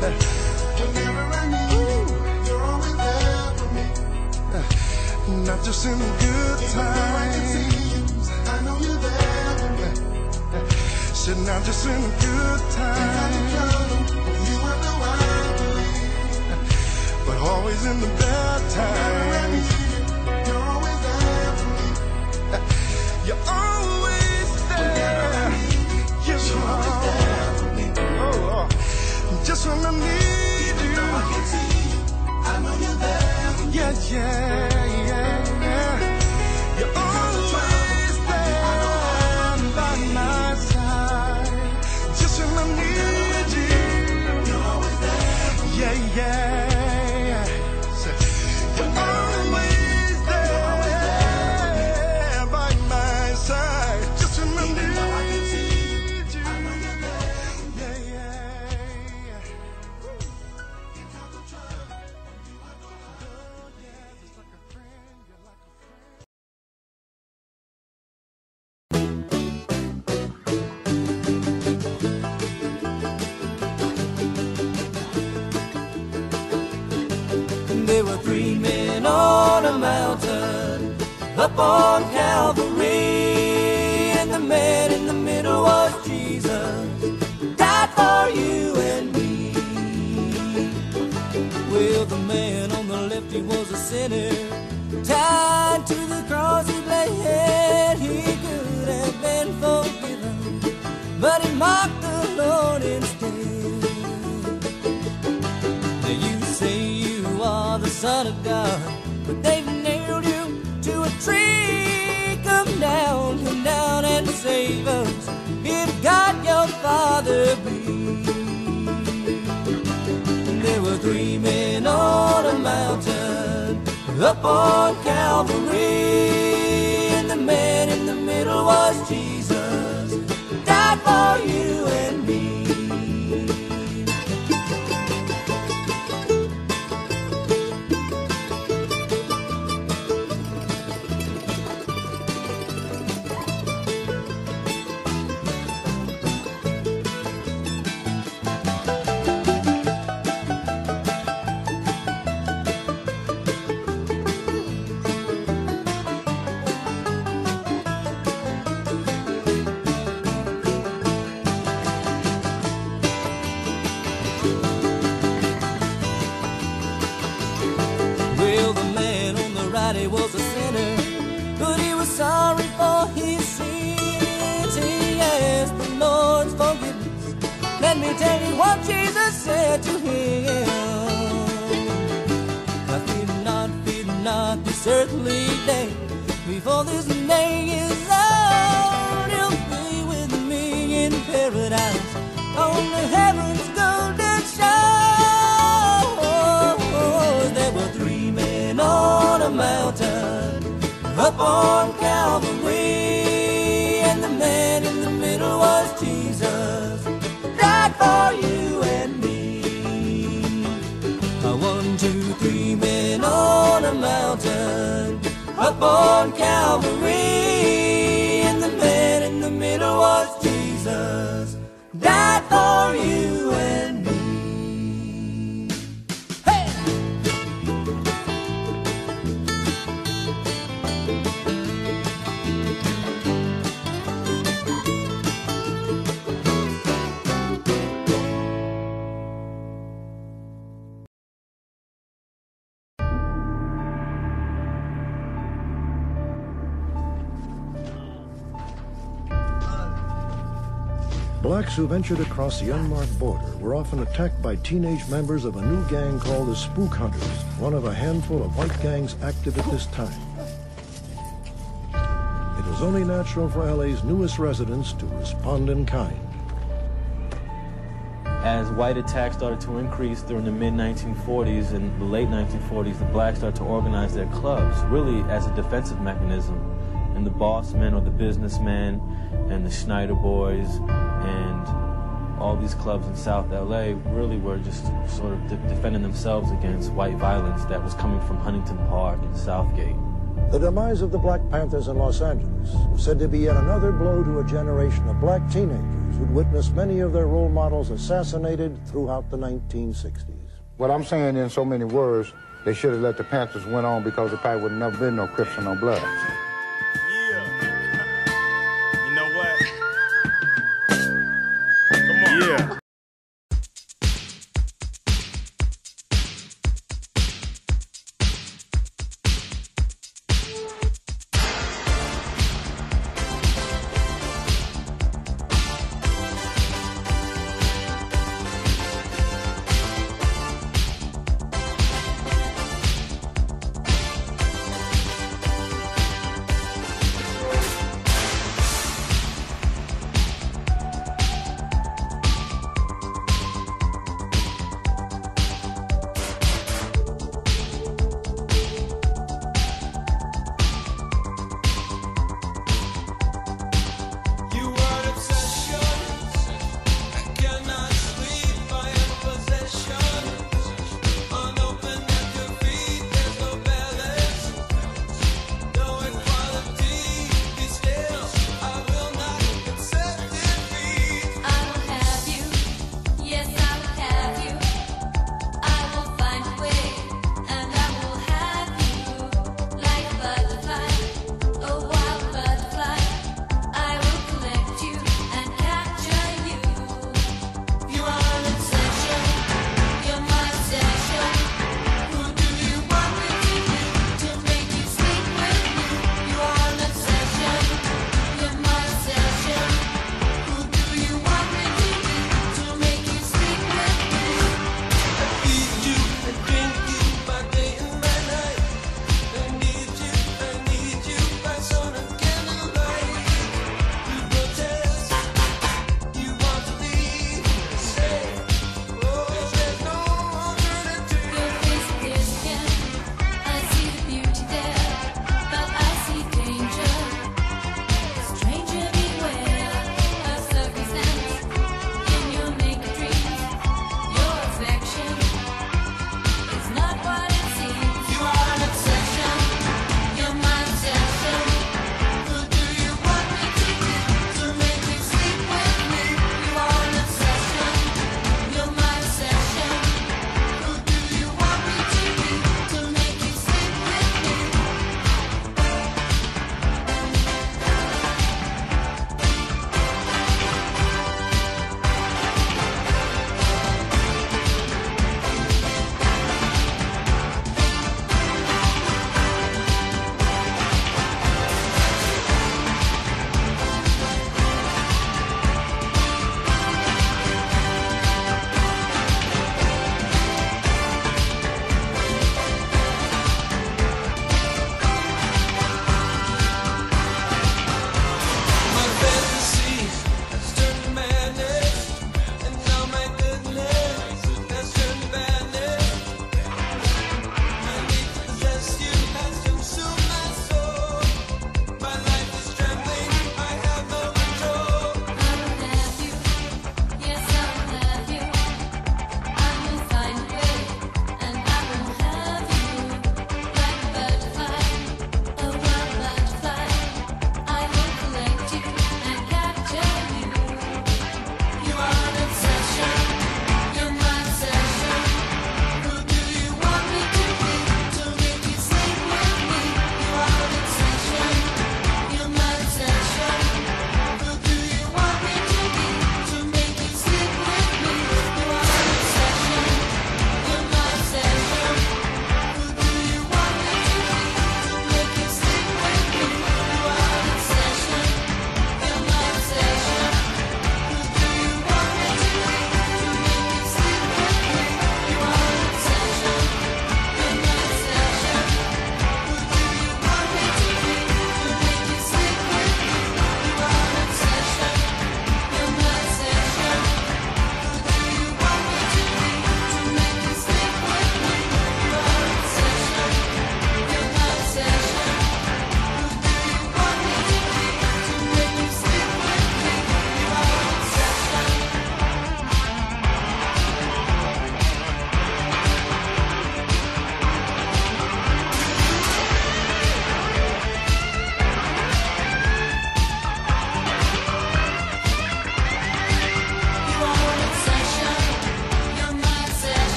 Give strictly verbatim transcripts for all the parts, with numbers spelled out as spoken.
Whenever I need you, you're always there for me. Not just in the good times. I know you're there for me. Said not just in the good times. You are the one I believe. But always in the bad times. You're always there for me. You're always there. Yes, you're always there for me. Oh, oh. Just when I need you. Even though I can't see you, I know you're there for me. Yeah, yeah, yeah, yeah. You're always there by my side. Just when I need you. You're always there for me. Yeah, yeah. There were three men on a mountain up on Calvary, and the man in the middle was Jesus, died for you and me. Well, the man on the left, he was a sinner, tied to the cross he bled. He could have been forgiven, but he mocked the Lord instead. Now you say you are the Son of God, but they've nailed you to a tree. Come down, come down and save us, if God your Father be. There were three men on a mountain up on Calvary, and the man in the middle was Jesus, died for you and me. He was a sinner, but he was sorry for his sins. He asked the Lord's forgiveness. Let me tell you what Jesus said to him. I fear not, fear not, this earthly day. Before this day is out, you'll be with me in paradise on the heaven's golden shores. There were three men on a mountain up on Calvary, and the man in the middle was Jesus, died for you and me. One, two, three men on a mountain up on Calvary, and the man in the middle was Jesus, died for you and me. Blacks who ventured across the unmarked border were often attacked by teenage members of a new gang called the Spook Hunters, one of a handful of white gangs active at this time. It was only natural for L A's newest residents to respond in kind. As white attacks started to increase during the mid nineteen forties and the late nineteen forties, the blacks started to organize their clubs, really as a defensive mechanism. And the boss men or the businessmen and the Schneider Boys and all these clubs in South L A really were just sort of de defending themselves against white violence that was coming from Huntington Park and Southgate. The demise of the Black Panthers in Los Angeles was said to be yet another blow to a generation of black teenagers who'd witnessed many of their role models assassinated throughout the nineteen sixties. What I'm saying in so many words, they should have let the Panthers went on because there probably would have never been no Crips or no Bloods. Yeah. You know what? Come on. Yeah.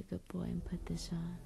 good boy and put this on.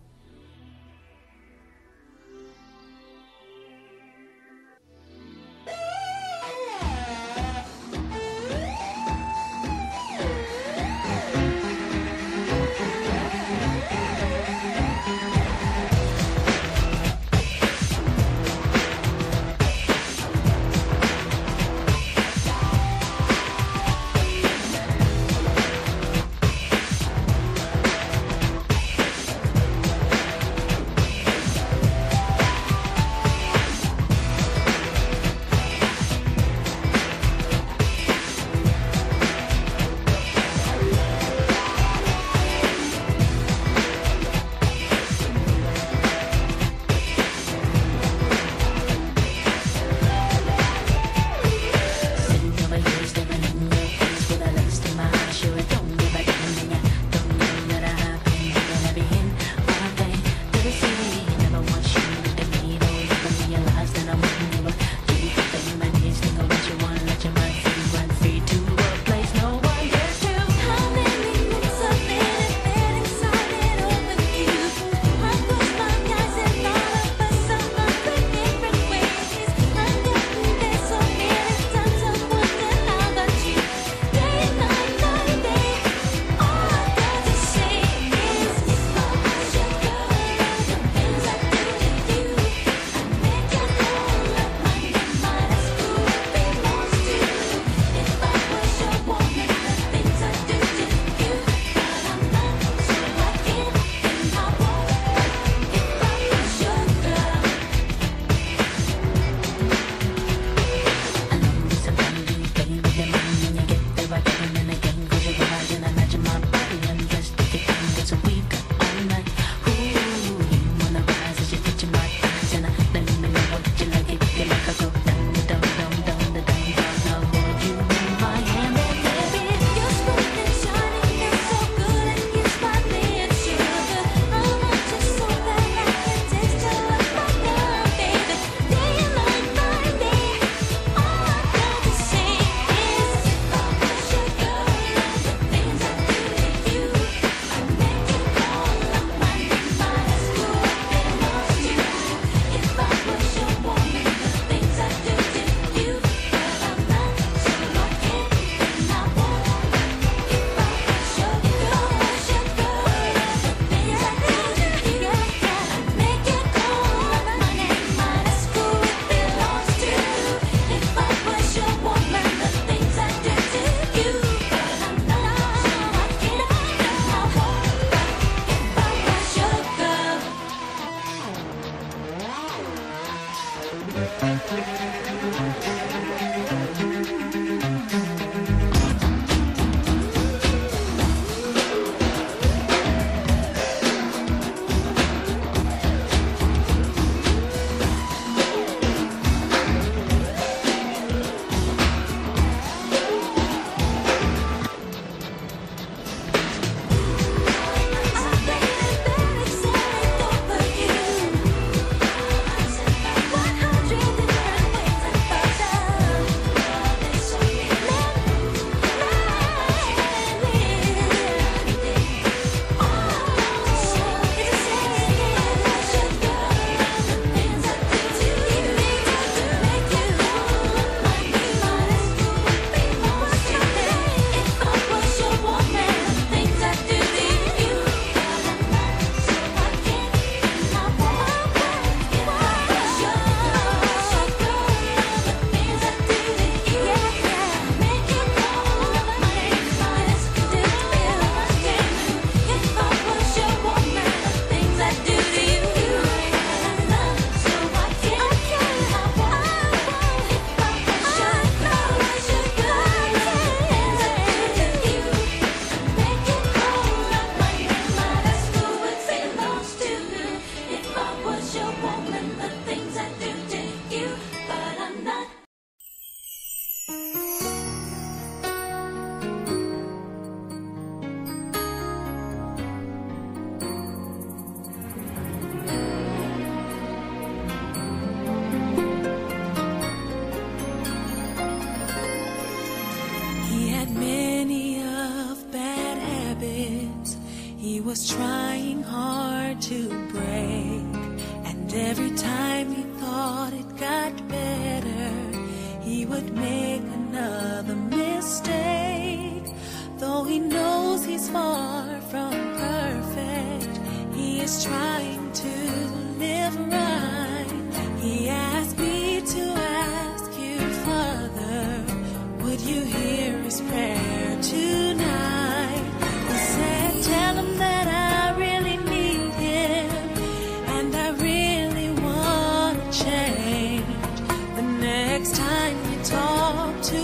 was trying to break, and every time he thought it got better, he would make another mistake. Though he knows he's far from perfect, he is trying to live right. He asked me to ask you, Father, would you hear his prayer tonight? He said, tell him that I really need him, and I really want to change. The next time you talk to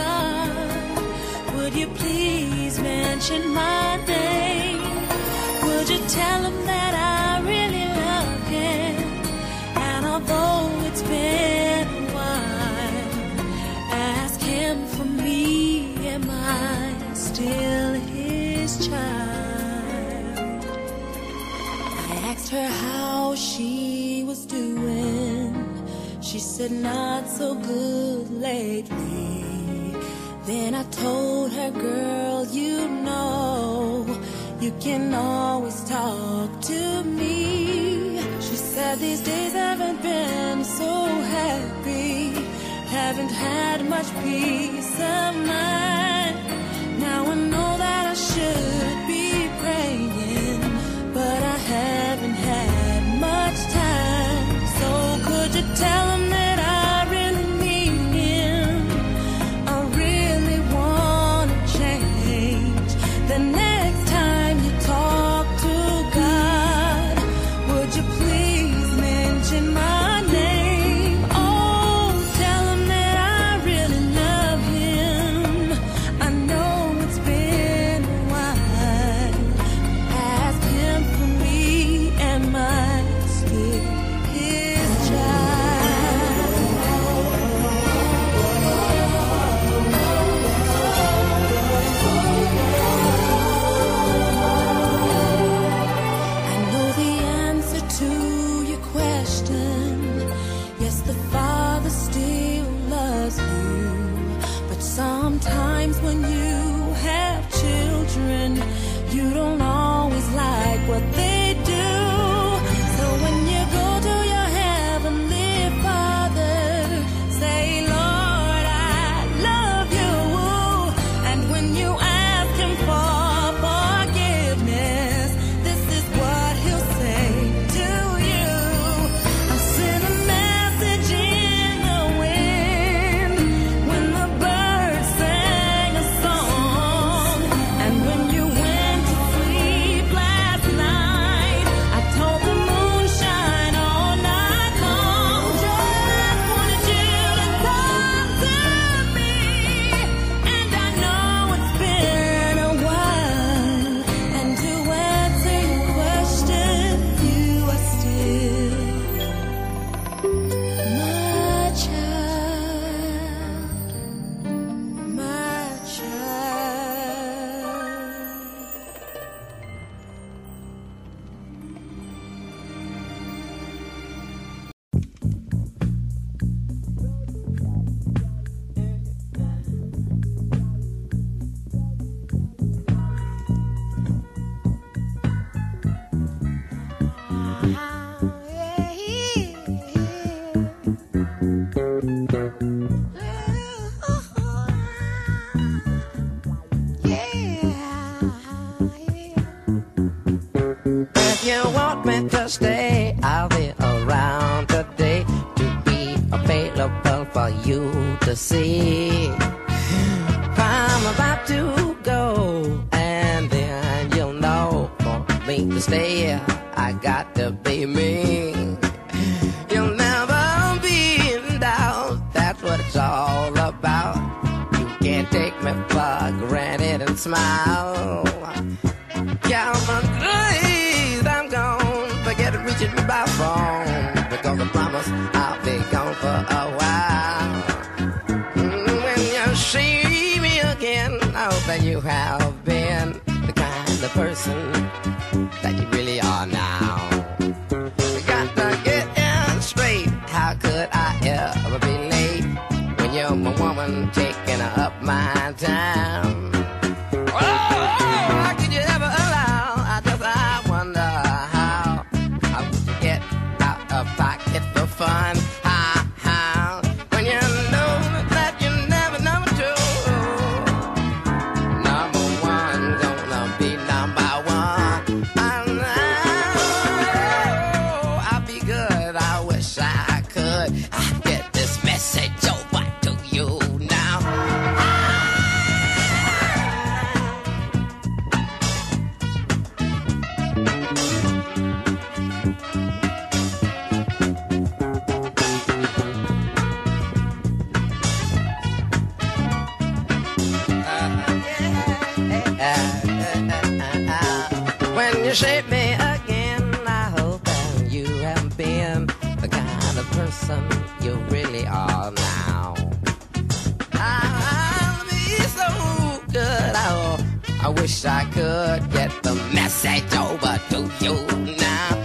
God, would you please mention my name? Would you tell him that I really love him? And although it's been a while, ask him for me, am I still his child? I asked her how she was doing. She said not so good lately. Then I told her, girl, you know, you can always talk to me. She said these days haven't been so happy, haven't had much peace of mind. Now I know that I should be praying, but I haven't had much time. So could you tell him that I really need him? I really want to change. The next time you talk to God, would you please mention my name? Oh, tell him that I really love him. I know it's been a while. Ask him for me, am I still his child? I know the answer to your question. Yes, the Father still loves you. But sometimes when you have children, you don't always like what they do. So when you go to your heavenly Father, say, Lord, I love you. And when you ask him for forgiveness, this is what he'll say to you. I sent a message in the wind when the birds sang a song. And when you went to sleep last night, I told the moon shine all night long. Just wanted you to talk to me, and I know it's been a while. And to answer your question, you are still my child, my child. If you want me to stay, I'll be around today to be available for you to see. I'm about to go, and then you'll know for me to stay, I got to be me. You'll never be in doubt, that's what it's all about. You can't take me for granted and smile. Count my days, I'm gone. Forget reaching me by phone, because I promise I'll be gone for a while. Mm, When you see me again, I hope that you have been the kind of person that you really are now. We got to get in straight. How could I ever be late when you're my woman taking up my time? Oh, how could you ever allow? I just I wonder how shape me again. I hope that you have been the kind of person you really are now. I'll be so good. Oh, I wish I could get the message over to you now.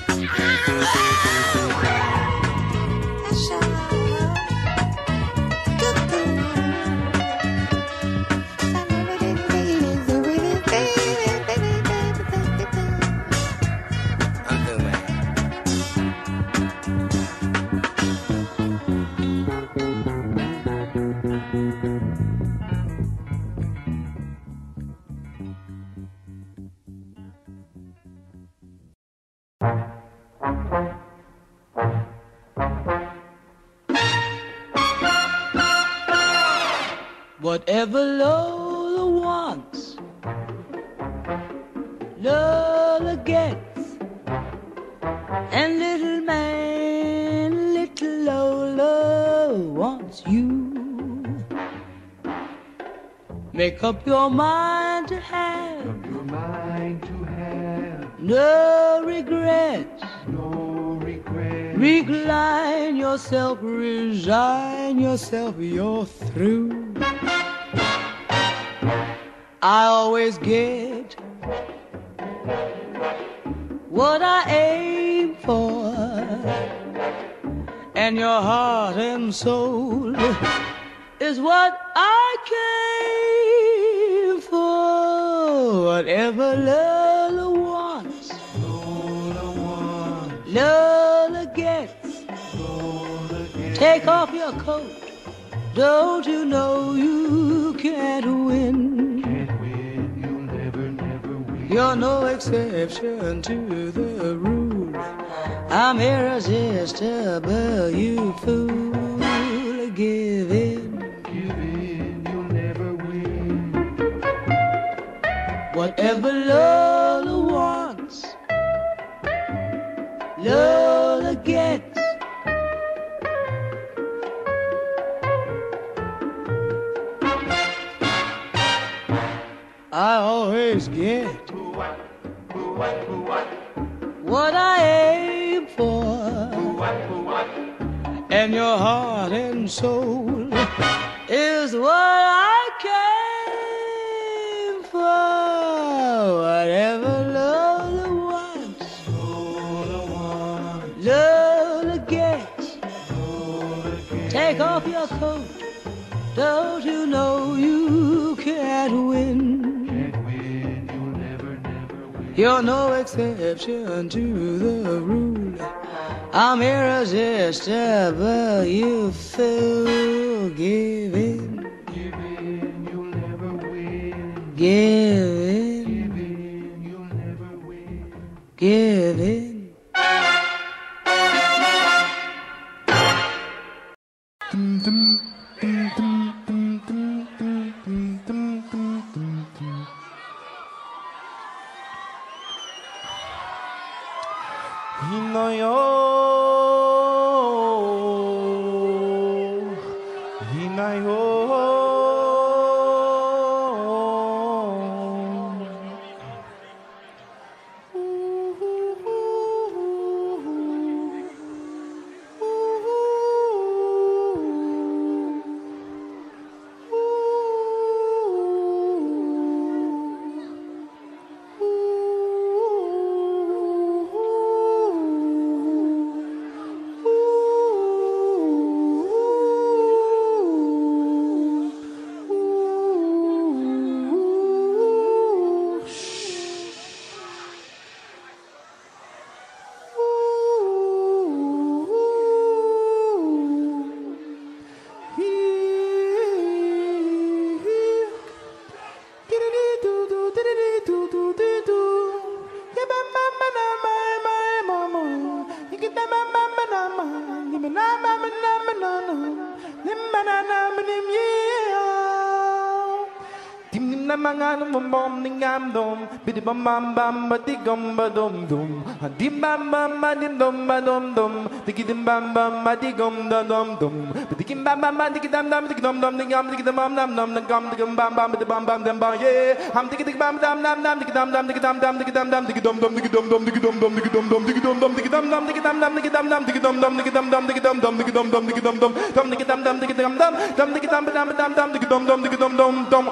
Whatever Lola wants, Lola gets. And little man, little Lola wants you. Make up your mind to have, Make up your mind to have no regrets. no regrets. Recline yourself, resign yourself, you're through. I always get what I aim for, and your heart and soul is what I came for. Whatever Lola wants, Lola wants, Lola gets. Lola gets. Take off your coat, don't you know you can't win? Can't win, you'll never, never win. You're no exception to the rule. I'm irresistible, you fool. Give in, Give in, you'll never win. whatever Lola wants, Lola gets. I always get what I aim for, and your heart and soul is what I came for. Whatever Lola wants, Lola wants, Lola gets. Lola gets. Take off your coat, don't you know you can't win? Can't win, you'll never, never win. You're no exception to the rule. I'm irresistible, you fool. Give in, Give in, you'll never win. give in, Give in, you'll never win. give in. Hinayo, hinayo, ooh, ooh, ooh. Namangano mom ningam dom, bidi bam bam bam bati gum badum dum, dim bam bam badim dum badum dum, dikidim bam bam bati gum da dum dum, dikim bam bam bam dikidam dam dikidam dam dikidam dikidam bam dam dam dam dikidam bam bam bidi bam bam dam bam yeah, ham dikidik bam dam dam dam dikidam dam dikidam dam dikidam dam dikidam dam dikidam dam dikidam dam dikidam dam dikidam dam dikidam dam dikidam dam dikidam dam dikidam dam dikidam dam dikidam dam dikidam dam dikidam dam dam dikidam dam dikidam dam dam dikidam dam dam dam dikidam dam dikidam dam dam.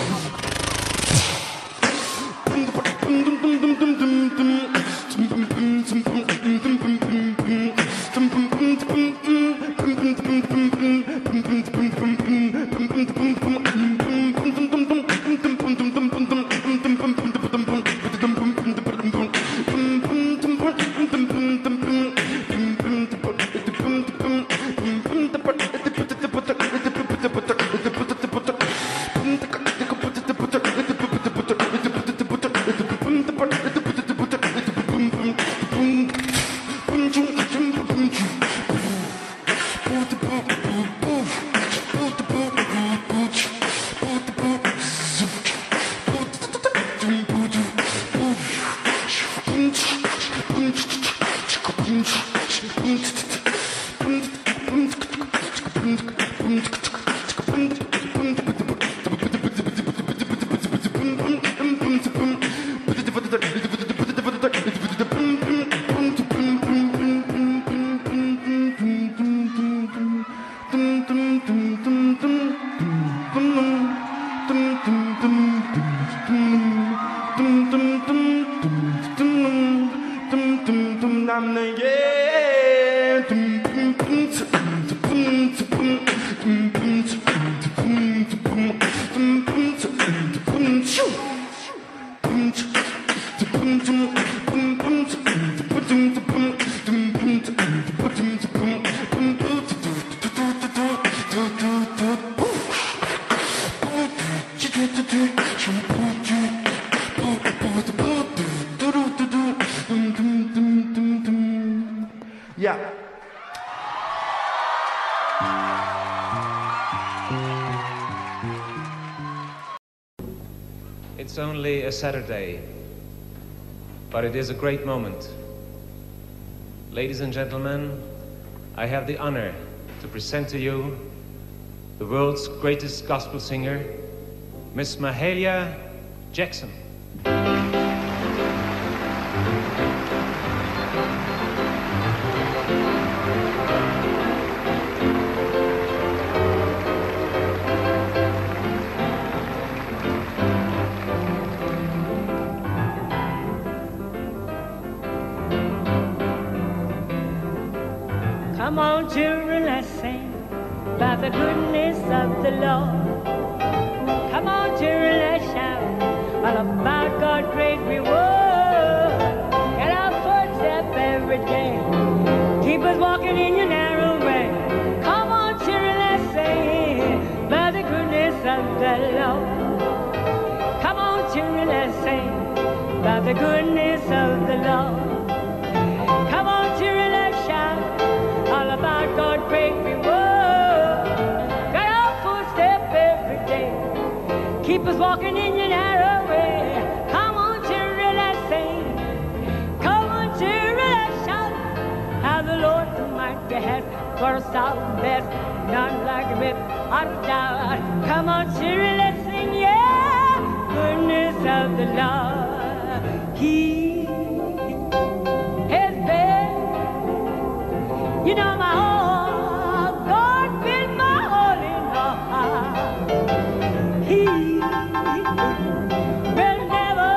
Yeah. It's only a Saturday, but it is a great moment. Ladies and gentlemen, I have the honor to present to you the world's greatest gospel singer, Miss Mahalia Jackson. Come on, children, let's sing about the goodness of the Lord. Come on, children, let's shout all about God's great reward. Get our footstep every day, keep us walking in your narrow way. Come on, children, let's sing about the goodness of the Lord. Come on, children, let's sing about the goodness of the Lord. Come on, children, let's shout all about God's great reward. Got our footstep every day, keep us walking in your narrow way. Come on, children, let's sing. Come on, children, let's shout how the Lord Almighty has for us all best, none like him without a doubt. Come on, children, let's sing, yeah, goodness of the Lord. He has been, you know, my heart, God been my all in all. He will never,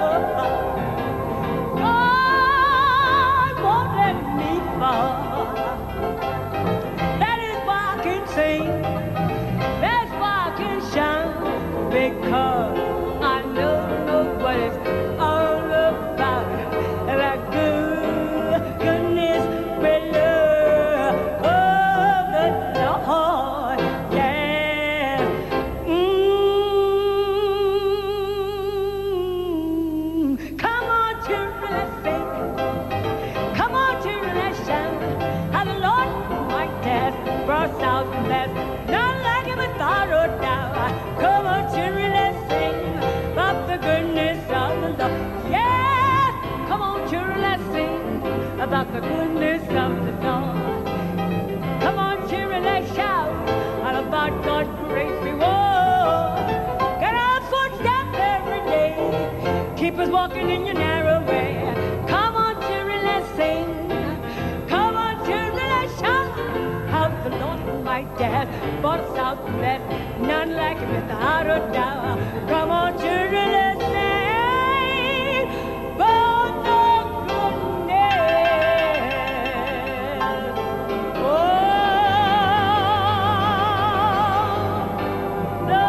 God won't let me fall. That is why I can sing, that's why I can shout, because I know what it's all about. keep us walking in your narrow way. Come on, children, let's sing. Come on, children, let's shout. How the Lord Almighty has brought us out from that. None like him without a doubt. Come on, children, let's sing. For the goodness. Oh, the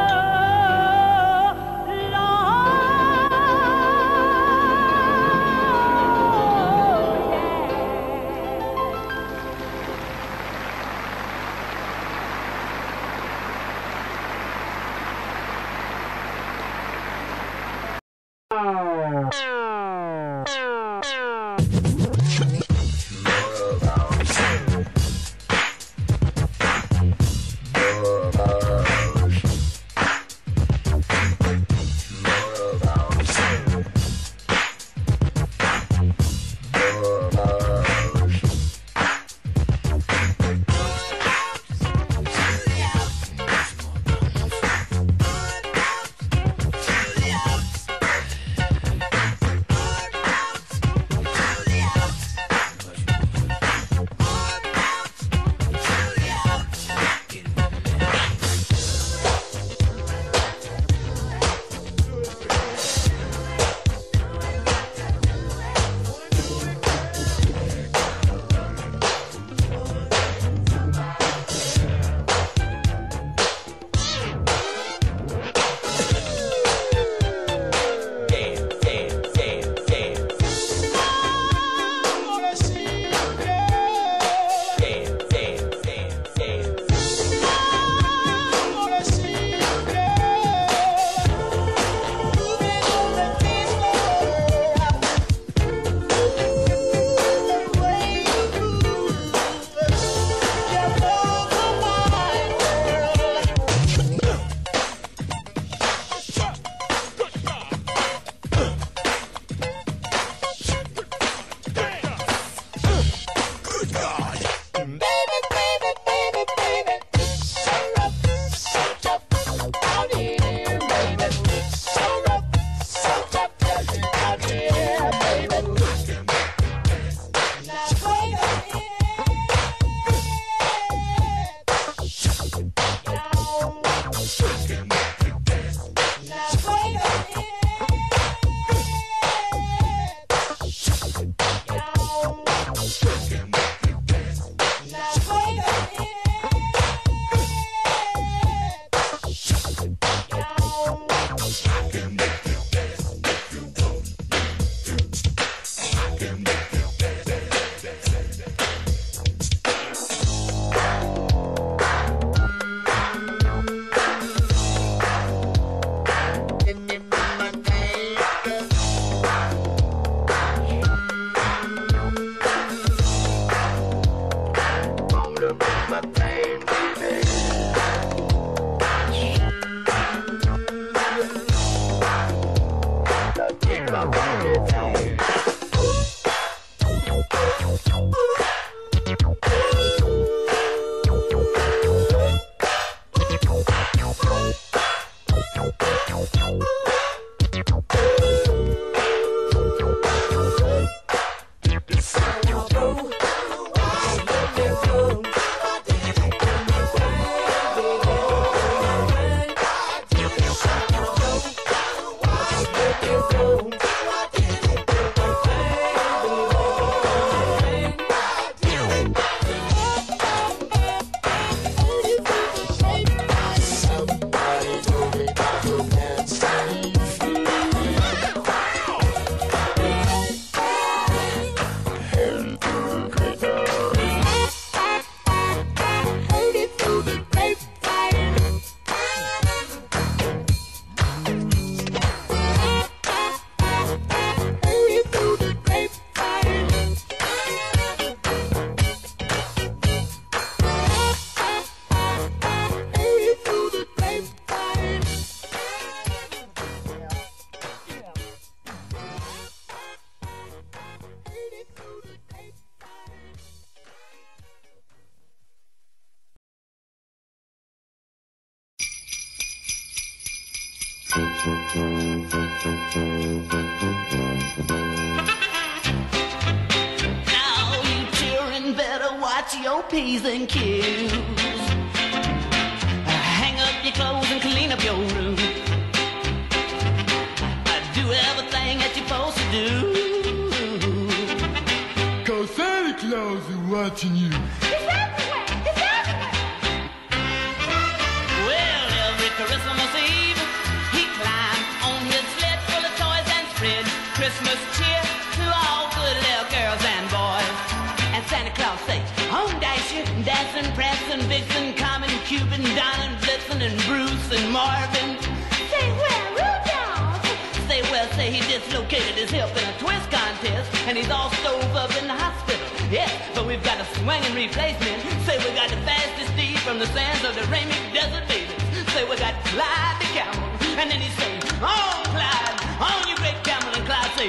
Now you children better watch your P's and Q's. Hang up your clothes and clean up your room. Do everything that you're supposed to do. Cause Santa Claus is watching you. He's everywhere! He's everywhere! Well, every Christmas Eve, he climbed on his sled full of toys and spread Christmas cheer to all good little girls and boys. And Santa Claus say, on Dasher, Dancing, Prancing, Vixen, Comet, Cupid, Donner, Blitzen, and Bruce and Marvin. Say, where Rudolph? Say, well, say he dislocated his hip in a twist contest, and he's all stove up in the hospital. Yes, but we've got a swinging replacement. Say we got the fastest steed from the sands of the Ramic Desert Babies. Say we got Clyde the camel, and then he say, on Clyde, on you great camel, and Clyde say,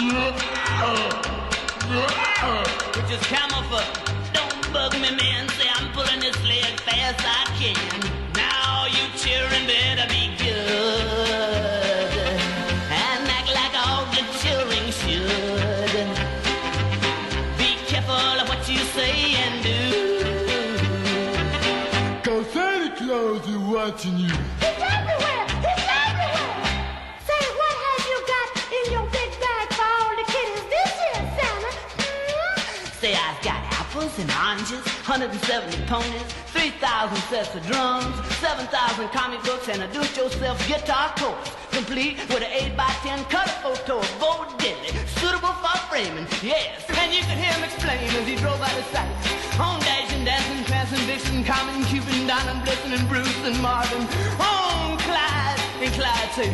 which is camel for, don't bug me, man. Say I'm pulling this sled fast I can. Now you children better be good and act like all the children should. Be careful of what you say and do. Cause Santa Claus is watching you. He's everywhere! He's everywhere! Say, what have you got in your big bag for all the kiddies this year, Santa? Mm-hmm. Say, I've got apples and oranges, one hundred seventy ponies, three thousand sets of drums, seven thousand comic books, and a do-it-yourself guitar course, complete with an eight by ten color photo of Bo Diddley, suitable for framing, yes. And you could hear him explain as he drove out of sight. On Dashing, Dancing, Prancing, Vixen, Comet, Cupid, Donner, Blitzen, and Bruce and Marvin. On Clyde, and Clyde say,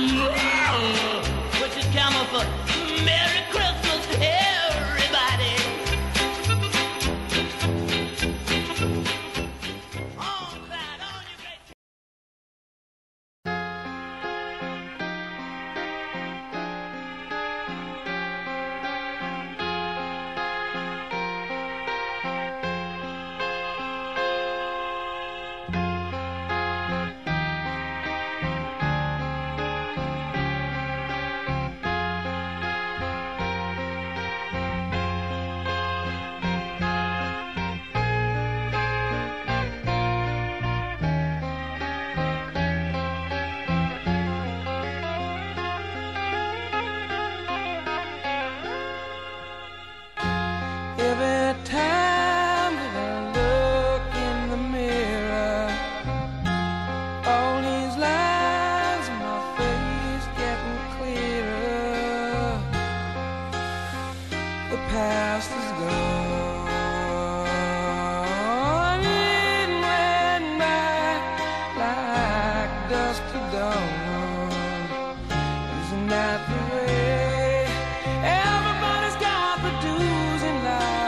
which is camel for Merry Christmas, everybody. Every time that I look in the mirror, all these lines in my face getting clearer. The past is gone, it ran by like dust to dawn. Isn't that the way everybody's got the dues in life?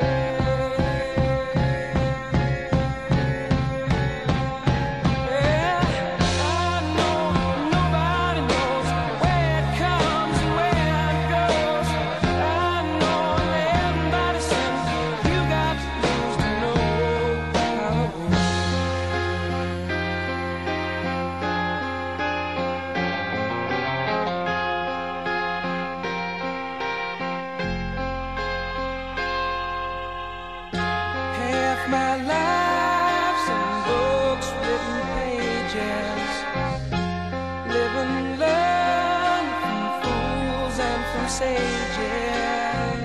My life's in books, written pages, live and learn from fools and from sages.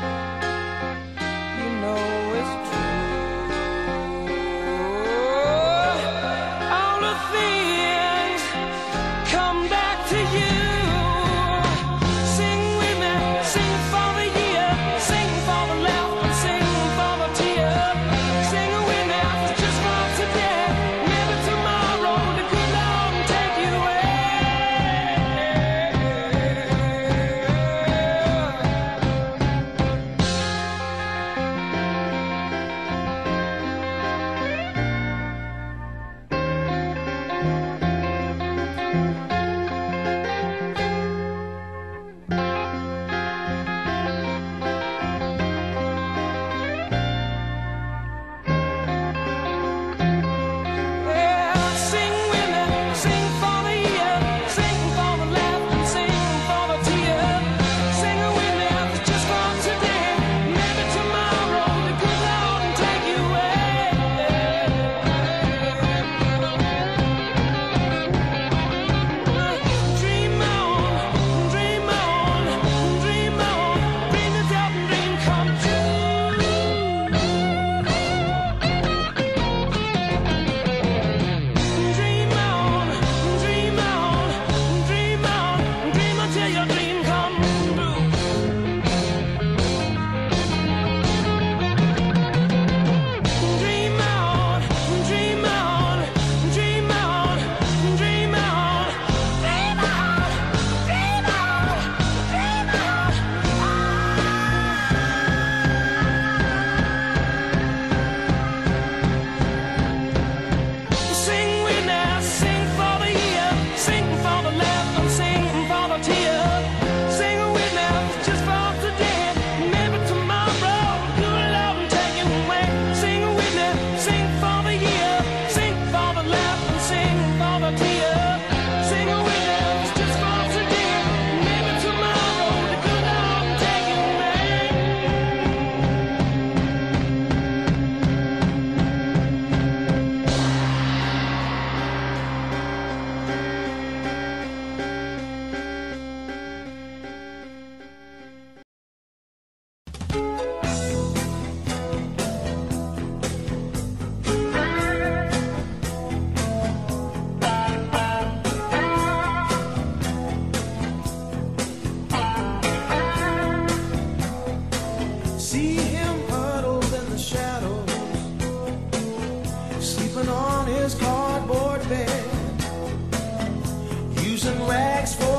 You know it's true. All the things come back to you. Sing with me, sing for the year, sing for the laughter, sing for the tears.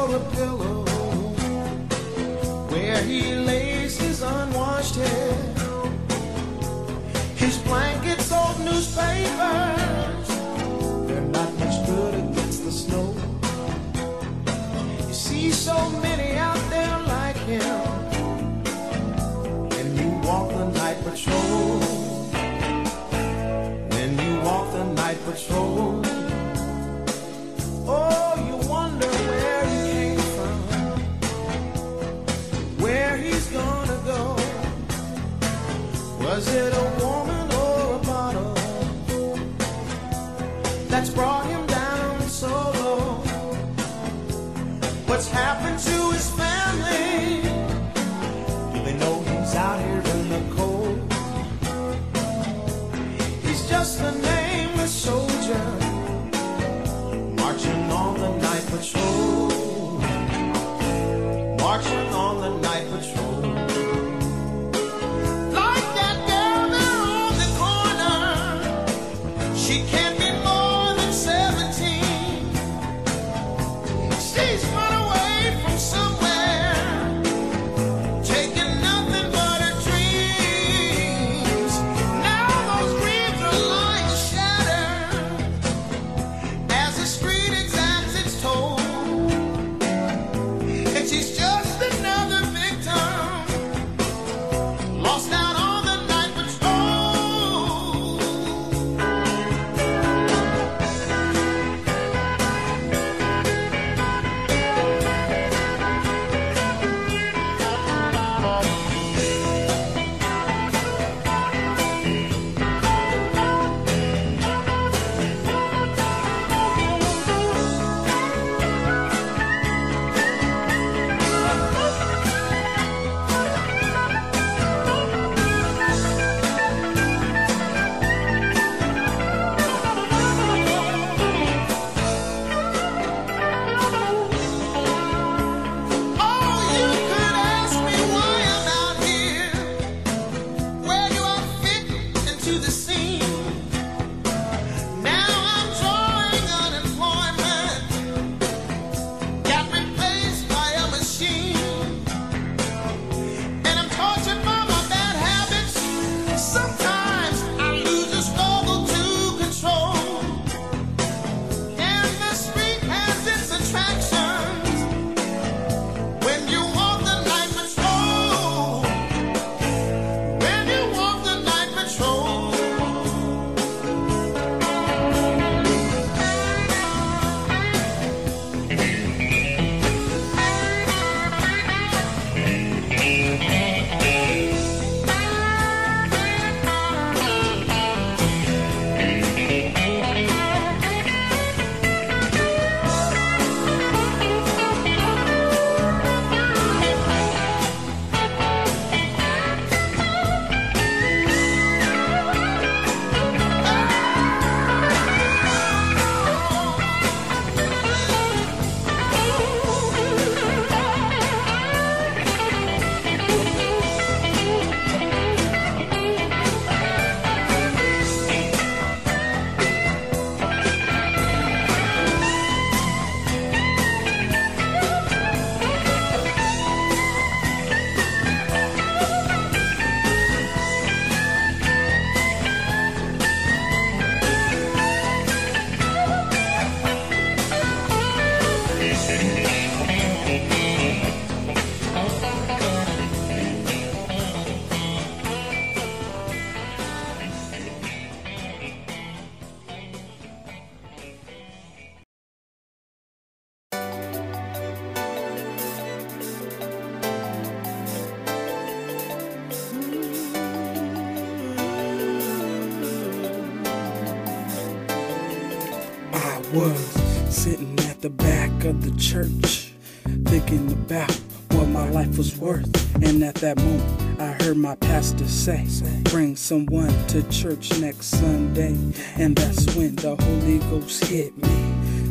the pillow where he lays his unwashed head. His blankets, old newspapers, they're not much good against the snow. You see so many out there like him, when you walk the night patrol. When you walk the night patrol, oh, you wonder where he came from, where he's gonna go. Was it a woman or a bottle that's brought him down so low? What's happened to his family? Do they know he's out here in the cold? He's just a nameless soldier marching on the night patrol, marching on the night patrol. Like that girl there on the corner, she can't be more than seventeen. She's run away from somewhere, taking nothing but her dreams. Now those dreams are lying shattered as the street exacts its toll. And she's just another victim, lost out on the night patrol. Oh, you could ask me why I'm out here, where do I fit into the scene? Now I'm drawing unemployment, got replaced by a machine, and I'm tortured by my bad habits. Sometimes I lose the struggle to control, and the street has its attractions. When you walk the night patrol, when you walk the night patrol. I was sitting at the back of the church, thinking about what my life was worth. And at that moment, I heard my pastor say, bring someone to church next Sunday. And that's when the Holy Ghost hit me.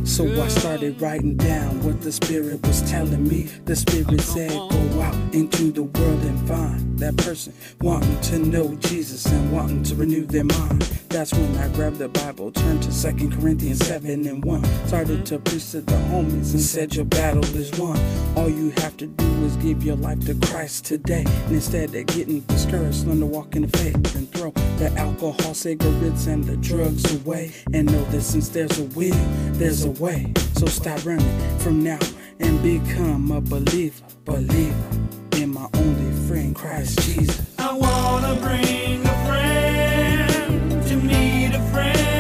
So I started writing down what the Spirit was telling me. The Spirit said, go out into the world and find that person wanting to know Jesus and wanting to renew their mind. That's when I grabbed the Bible, turned to Second Corinthians seven and one. Started to preach to the homies and said your battle is won. All you have to do is give your life to Christ today. And instead of getting discouraged, learn to walk in the faith and throw the alcohol, cigarettes, and the drugs away. And know that since there's a will, there's a way. So stop running from now and become a believer, believer in my only friend, Christ Jesus. I wanna bring a friend to meet a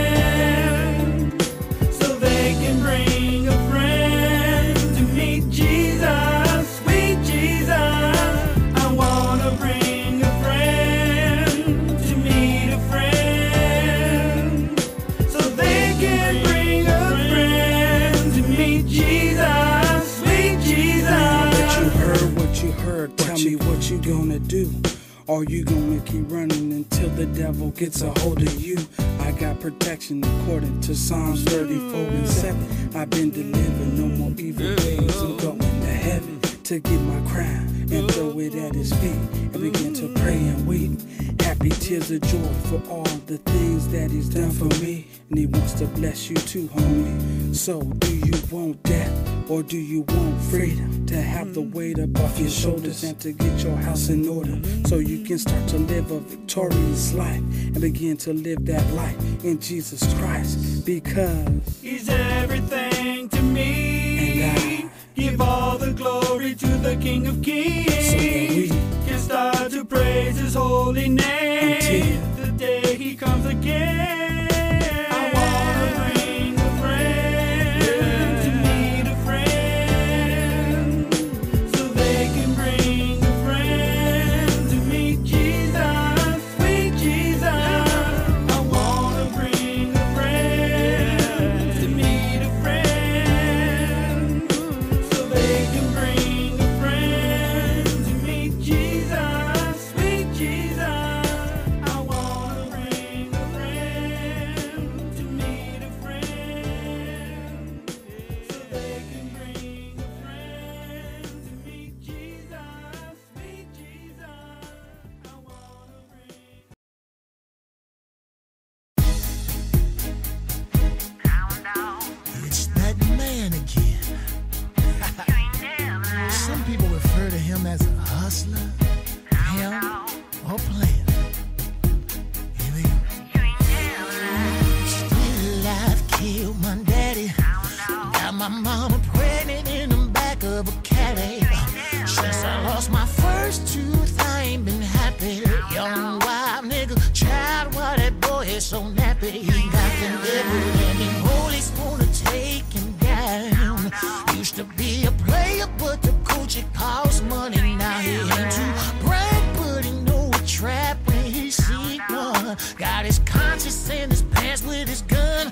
friend, so they can bring a friend to meet Jesus, sweet Jesus. I wanna bring a friend to meet a friend, so they can bring a friend to meet Jesus, sweet Jesus. What you heard, what you heard, tell me what you gonna do. Are you gonna keep running until the devil gets a hold of you? I got protection according to Psalms thirty-four and seven. I've been delivered, no more evil ways. I'm going to heaven to get my crown and throw it at his feet and begin to pray and weep. Happy tears of joy for all the things that he's done for me. And he wants to bless you too, homie. So do you want death or do you want freedom? To have the weight above your shoulders and to get your house in order, so you can start to live a victorious life and begin to live that life in Jesus Christ. Because He's everything to me, and I give all the glory to the King of Kings, so that we can start to praise His holy name until the day He comes again. I wanna bring a friend to meet a friend, so they can bring a friend to meet Jesus, sweet Jesus. I wanna bring a friend to meet a friend, so they can bring a friend to meet Jesus, sweet Jesus. I wanna bring a friend to meet a friend, so they can bring a friend to meet Jesus, sweet Jesus. I wanna bring. It's that man again. Some people refer to him as a hustler, pimp, or player. Here we go. Still alive, killed my daddy. Got my mama pregnant in the back of a caddy. Since I lost my first tooth, I ain't been happy. Young wild nigga, child, why that boy is so nappy. He got the devil and the police wanna take him down. Used to be a player, but the coach it cost money. Now he ain't too brave, but he know a trap when he see one. Got his conscience in his pants with his gun.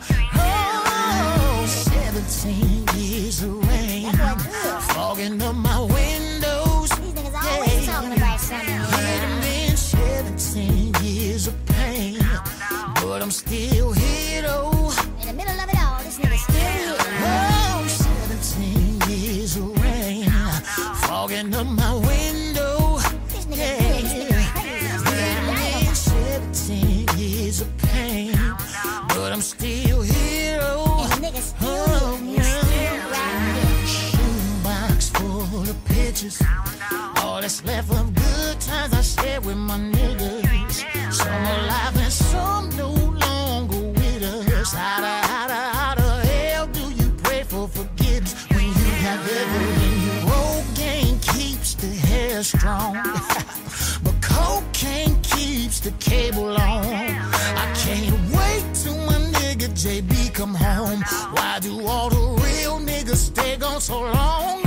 Oh, seventeen years of rain, fogging up my windows. These niggas always talking about something. It done been seventeen years of pain, but I'm still here though. In the middle of it all, this nigga's still here. Oh, seventeen years of rain, fogging up my window. This nigga Yeah, really it done been seventeen years of pain, but I'm still here though. And the nigga's still Oh, here. He's still right here. Shoebox full of pictures, all that's left of good times I shared with my niggas. Some alive and some no longer with us. How the, how the, how the hell do you pray for forgiveness when you got devil in your road? Game keeps the hair strong, but cocaine keeps the cable on. I can't wait till my nigga J B come home. Why do all the real niggas stay gone so long?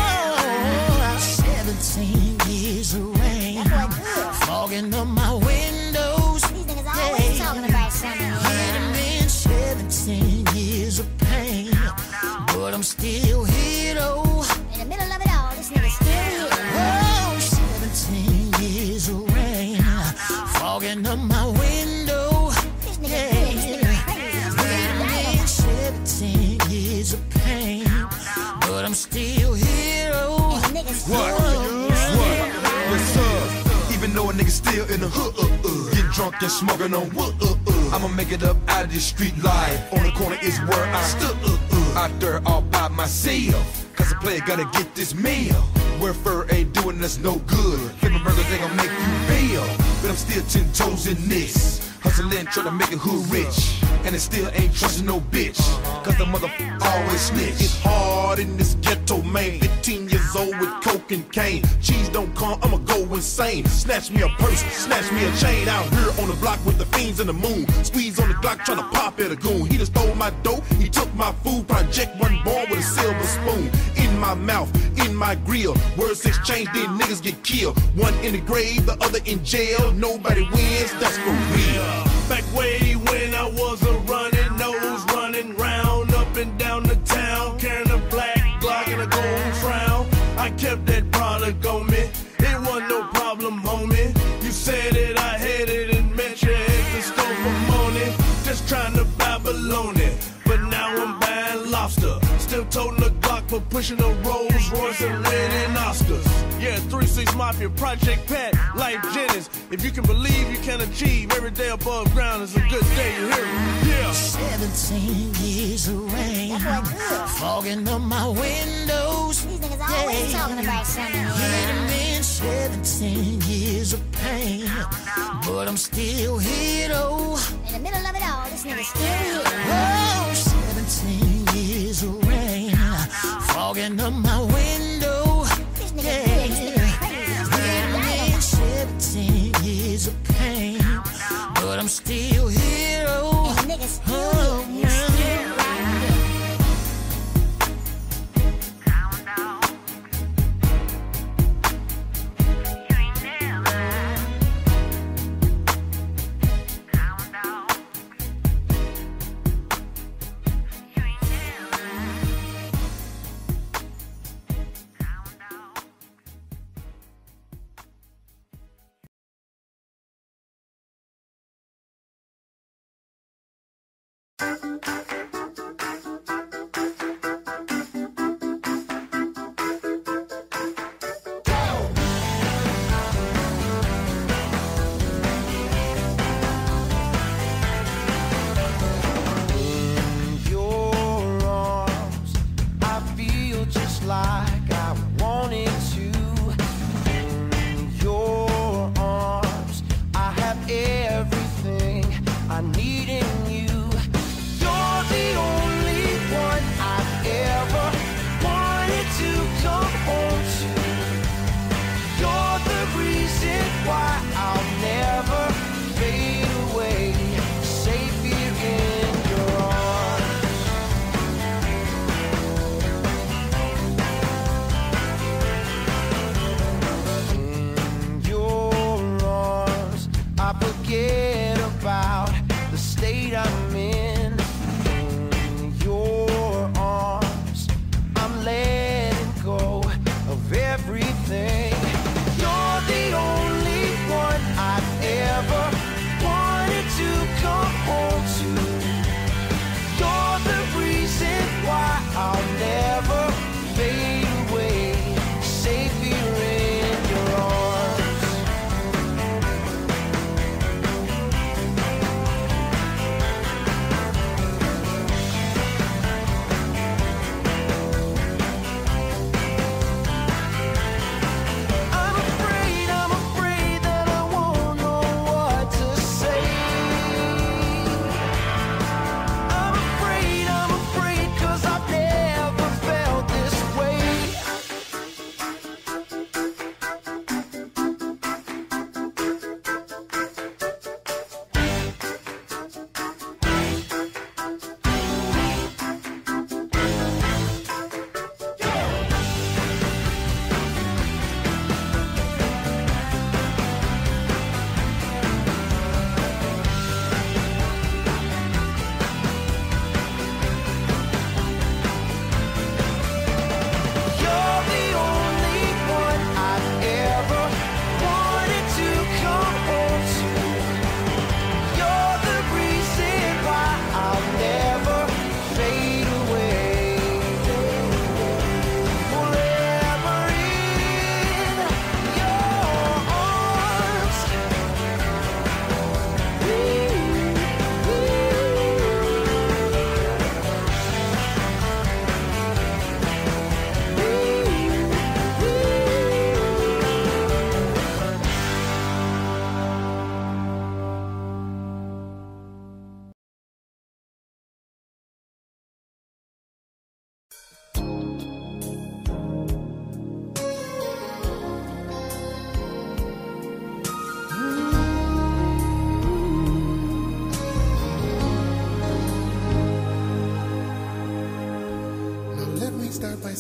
Oh, seventeen years of rain, fogging up my windows. These niggas always talking about something. It done been seventeen years of pain, but I'm still here though. In the middle of it all, this nigga's still here. Oh, seventeen years of rain, fogging up my window. This nigga's really still It done been seventeen years of still here. Oh, What? What? Yes, sir. Even though a nigga still in the hood, uh, uh, get drunk and smoking on wood, uh, uh, I'ma make it up out of this street life. On the corner is where I stood, uh, uh, out there all by myself. Cause a player gotta get this meal. Where fur ain't doing us no good. Flipping burgers ain't gonna make you feel. But I'm still ten toes in this. Hustling, trying to make a hood rich. And it still ain't trusting no bitch. Cause the motherfucker always snitch. It's hard in this ghetto, man. fifteen years old with coke and cane. Cheese don't come, I'ma go insane. Snatch me a purse, snatch me a chain. Out here on the block with the fiends in the moon. Squeeze on the Glock, tryna pop at a goon. He just stole my dope, he took my food. Project one born with a silver spoon. In my mouth, in my grill. Words exchange, then niggas get killed. One in the grave, the other in jail. Nobody wins, that's for real. Back way when I was a running nose, running round up and down the town, carrying a black Glock and a gold crown. I kept that product on me, it wasn't no problem, homie. You said that I had it and met you at the store for money, just trying to buy baloney. But now I'm buying lobster, still toting the Glock for pushing a Rolls Royce and winning Oscars. Yeah, three six Mafia, Project Pat, Life Jennings. If you can believe, you can achieve. Every day above ground is a good day, you hear me? Yeah. seventeen years of rain, fogging up my windows. These niggas always talking about something. Yeah, it been seventeen years of pain, but I'm still here, though. In the middle of it all, this nigga's still here. Oh, seventeen years of rain, fogging up my window. This nigga Yeah, this nigga crazy. yeah, been seventeen years of pain, but I'm still here, oh. And the nigga's still Oh, here. He's still right here.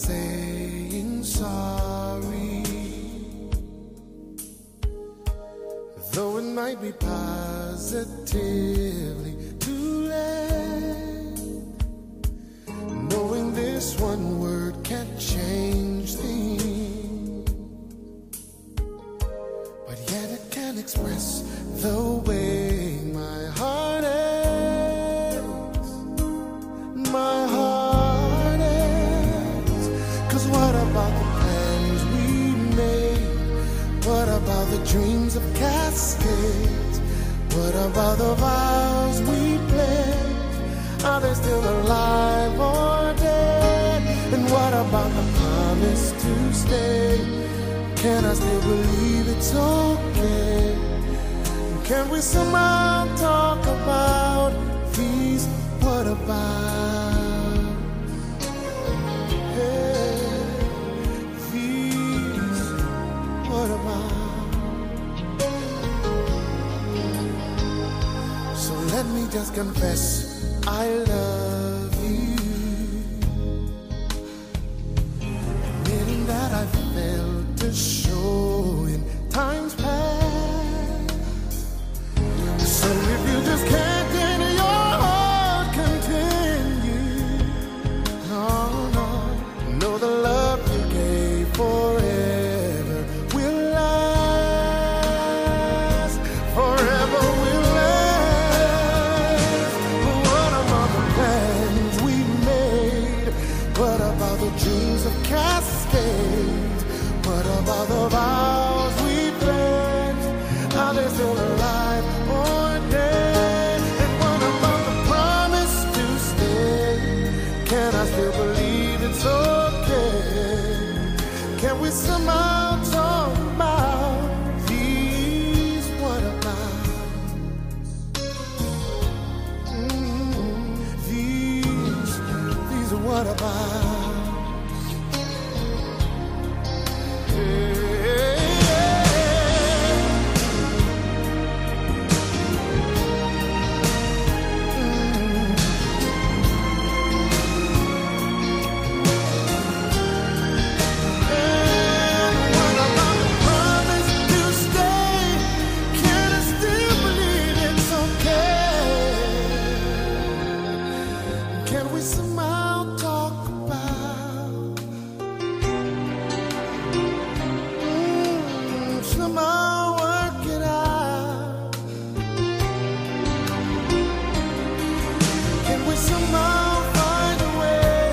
saying sorry, though it might be positively too late. Knowing this one word can't change things, but yet it can express the way my heart aches, my heart aches. 'Cause what about the plans we made? What about the dreams of Cascades? What about the vows we pledged? Are they still alive or dead? And what about the promise to stay? Can I still believe it's okay? Can we somehow talk about these what about? Hey, these what about? So let me just confess I love you, admitting that I failed to show in times past. So if you just can't in your heart continue, no, no, know the love you gave forever will last, forever will last. But what about the plans we made? What about the dreams of Cascades? What about the vows we pledged? Are they still alive or dead? And what about the promise to stay? Can I still believe it's okay? Can we somehow talk about these what about? Mm, these, these are what about? Can we somehow talk about, mm, somehow work it out? Can we somehow find a way,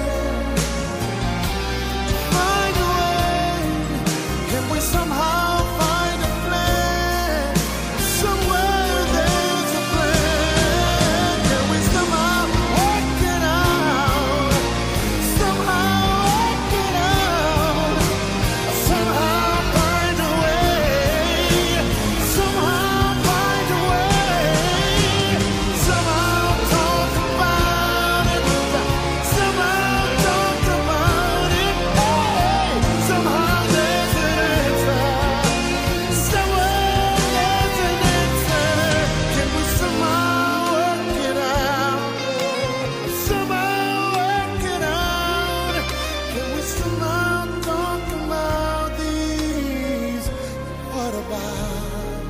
find a way? Can we somehow find a plan, somewhere there's a plan? Can we somehow work it out, somehow work it out, somehow find a way, somehow find a way, somehow talk about it, somehow talk about it, hey, somehow there's an answer, somewhere there's an answer. Can we somehow work it out, somehow work it out? Can we somehow talk about these what about?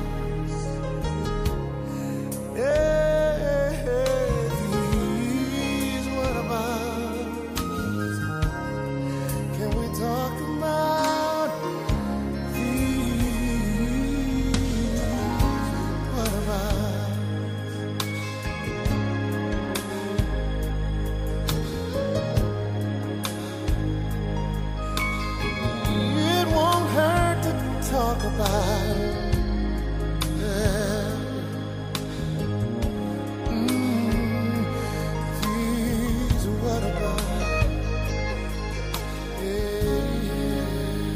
Yeah, these what about? Can we talk about these what about? It won't hurt to talk about it. Yeah. Mm, these what about? Yeah, yeah.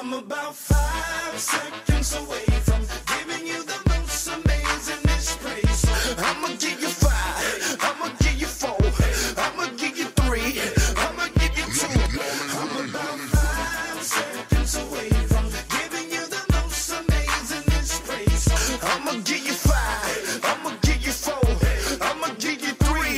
I'm about five seconds away from giving you the most amazing praise. I'ma give you five, I'ma give you four, I'ma give you three, I'ma give you two. I'm about five seconds away from giving you the most amazing praise. I'ma give you five, I'ma give you four, I'ma give you three,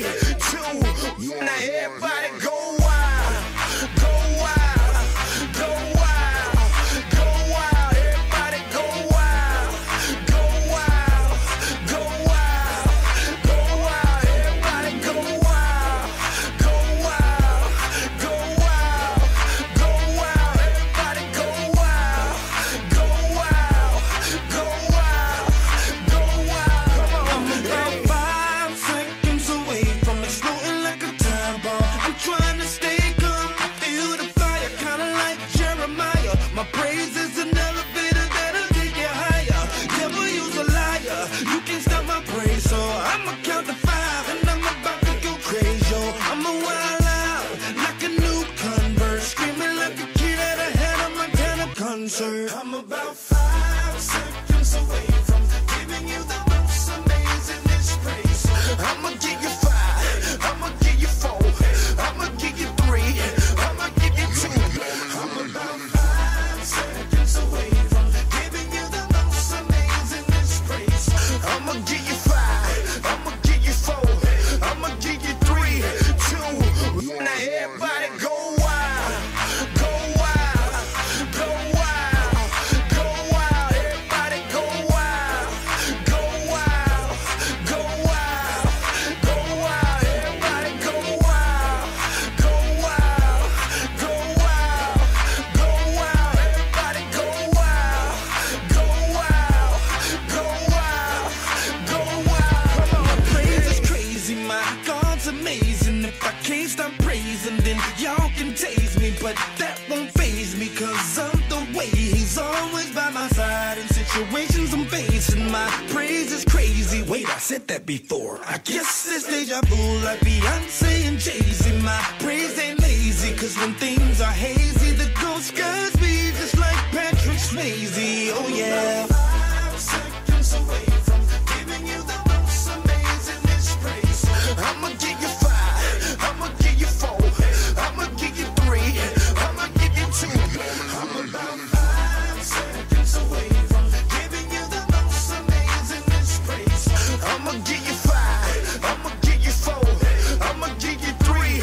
two. Now everybody go wild, go wild, go wild, go wild. Everybody go wild, go wild, go wild, go wild. Everybody go wild, go wild, go wild, go wild. Everybody go wild, go wild, go wild, go wild. I'm about five seconds away from exploding like a time bomb. I'm trying to stay calm. I feel the fire, kinda like Jeremiah. My praise is an elevator that'll take you higher. Never use a liar. You can't stop my praise, so I'ma count to five and I'm about to go crazy. Yo, I'm a wild out like a new convert, screaming like a kid at a Hannah Montana concert. I'm about five seconds away from giving you the most amazing praise. I'ma give you five, I'ma give you four, I'ma give you three, I'ma give you two. I'm about five seconds away from giving you the most amazing praise. I'ma give you five, I'ma give you four, I'ma give you three, two. Now everybody go wild, go wild, go wild, go wild. Everybody go wild, go wild, go wild, go wild. Everybody go wild, go wild, go wild, go wild. Everybody go wild, go wild, go wild, go wild. My praise is crazy, my God's amazing. If I can't stop praising, then y'all can tase me, but that won't faze me, cause of the way he's always by my side in situations I'm facing. My praise is crazy. Wait, I said that before. I guess it's deja vu like Beyonce and Jay-Z. My praise ain't lazy, cause when things are hazy, the ghost guides me just like Patrick Swayze. Oh yeah. Five seconds away from giving you the most amazing praise. I'ma give you five, I'ma give you four, I'ma give you three, I'ma give you two. I'm about five seconds away from giving you the most amazing praise. I'ma give you five, I'ma give you four, I'ma give you three,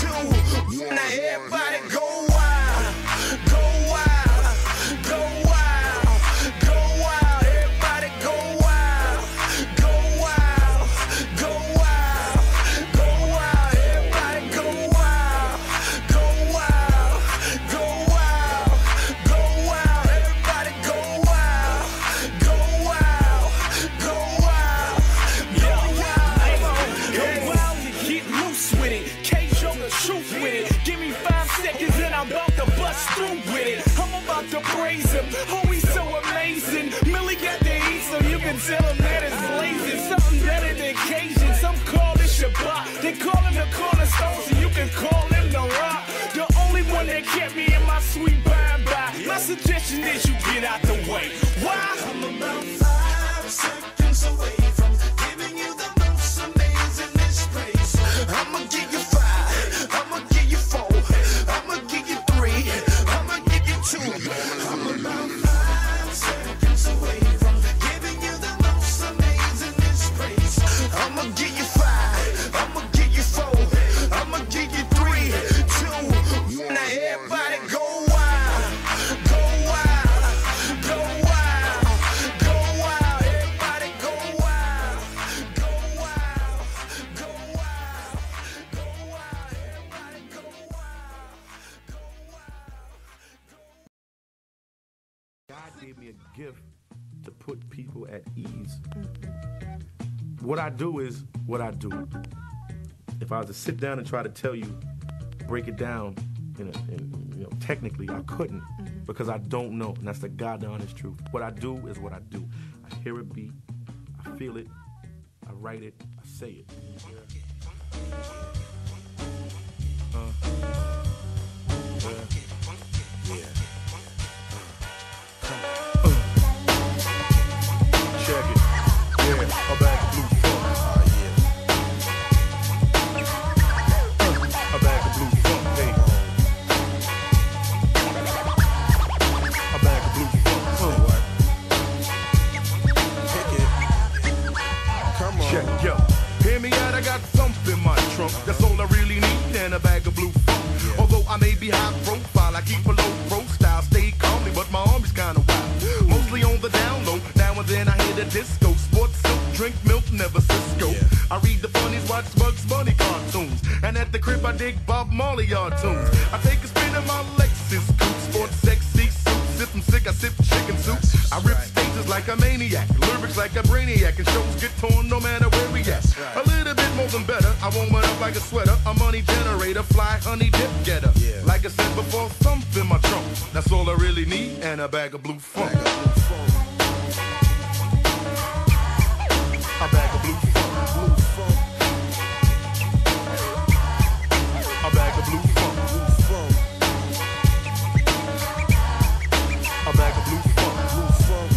two. Now everybody go wild, go wild, go wild, go wild. Everybody go wild, go wild, go wild, go wild. Everybody go wild, go wild, go wild, go wild. Everybody go wild, go wild, go wild, go wild. Go wild and get loose with it. K-Show the truth with it. Give me five seconds and I'm about to bust through with it. I'm about to praise him. Oh, he's so amazing. Millie got the heat, so you can tell him that it's blazing. Something better than Cajun. Some call it Shabbat. They call him the cornerstone, so you can call him the rock. The only one that kept me in my sweet by and by. My suggestion is you get out the way. Why? I'm about five seconds away from giving you the most amazing praise. I'ma give you five, I'ma give you four, I'ma give you three, I'ma give you two. I'm about five seconds away from giving you the most amazing praise. I'ma give you five, I'ma give you four, I'ma give you three, two. Now everybody go wild, go wild, go wild, go wild. Everybody go wild, go wild, go wild, go wild. Everybody go wild, go wild. God gave me a gift to put people at ease. What I do is what I do. If I was to sit down and try to tell you, break it down, in a, in, you know, technically I couldn't because I don't know, and that's the God honest truth. What I do is what I do. I hear a beat, I feel it, I write it, I say it. Uh, uh, yeah. trunk. That's all I really need, and a bag of blue funk. Although I may be high profile, I keep a low pro style, stay calmly, but my arm is kinda wild. Mostly on the down low, now and then I hit a disco. Sports silk, drink milk, never Cisco. I read the funnies, watch Bugs Bunny cartoons, and at the crib I dig Bob Marley yard tunes. I take a spin in my Lexus coupe, sports sexy suits. If I'm sick, I sip chicken soup. I rip stages like a maniac, lyrics like a brainiac, and shows get torn no matter where we at. A little bit more than better, I warm it up like a sweater, a money generator, fly honey dip getter. Like I said before, thump in my trunk. That's all I really need, and a bag of blue funk. A bag of blue funk. Blue funk. A bag of blue funk. Blue funk. A bag of blue funk. Blue funk.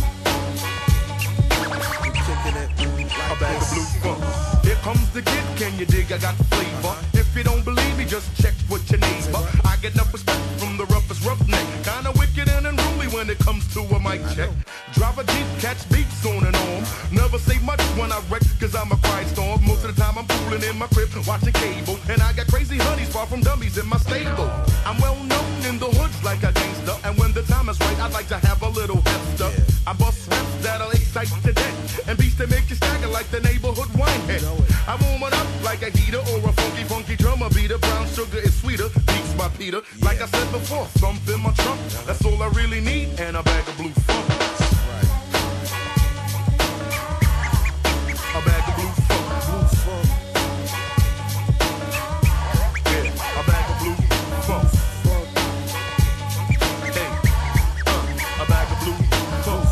Kicking it. A bag of blue funk. Here comes the kid, can you dig? I got the flavor. If you don't believe me, just check with your neighbor. I get enough respect from the roughest roughneck. Kinda wicked and unruly when it comes to a mic check. Drive a Jeep, catch beats on and on. Never say much when I wreck, cause I'm a quiet storm. Most of the time I'm fooling in my crib, watching cable. And I got crazy honeys far from dummies in my stable. I'm well known in the hoods like a gangster. And when the time is right, I'd like to have a little hefter. I bust raps that'll excite to death, and beats that make you stagger like the neighborhood winehead. I warm it up like a heater or a funky, funky drummer beater. Brown sugar is sweeter, beats by Peter. Like I said before, thump in my trunk. That's all I really need, and a bag of blue funk. A bag of blue funk. Blue funk. Yeah, a bag of blue funk. Hey, uh, a bag of blue funk.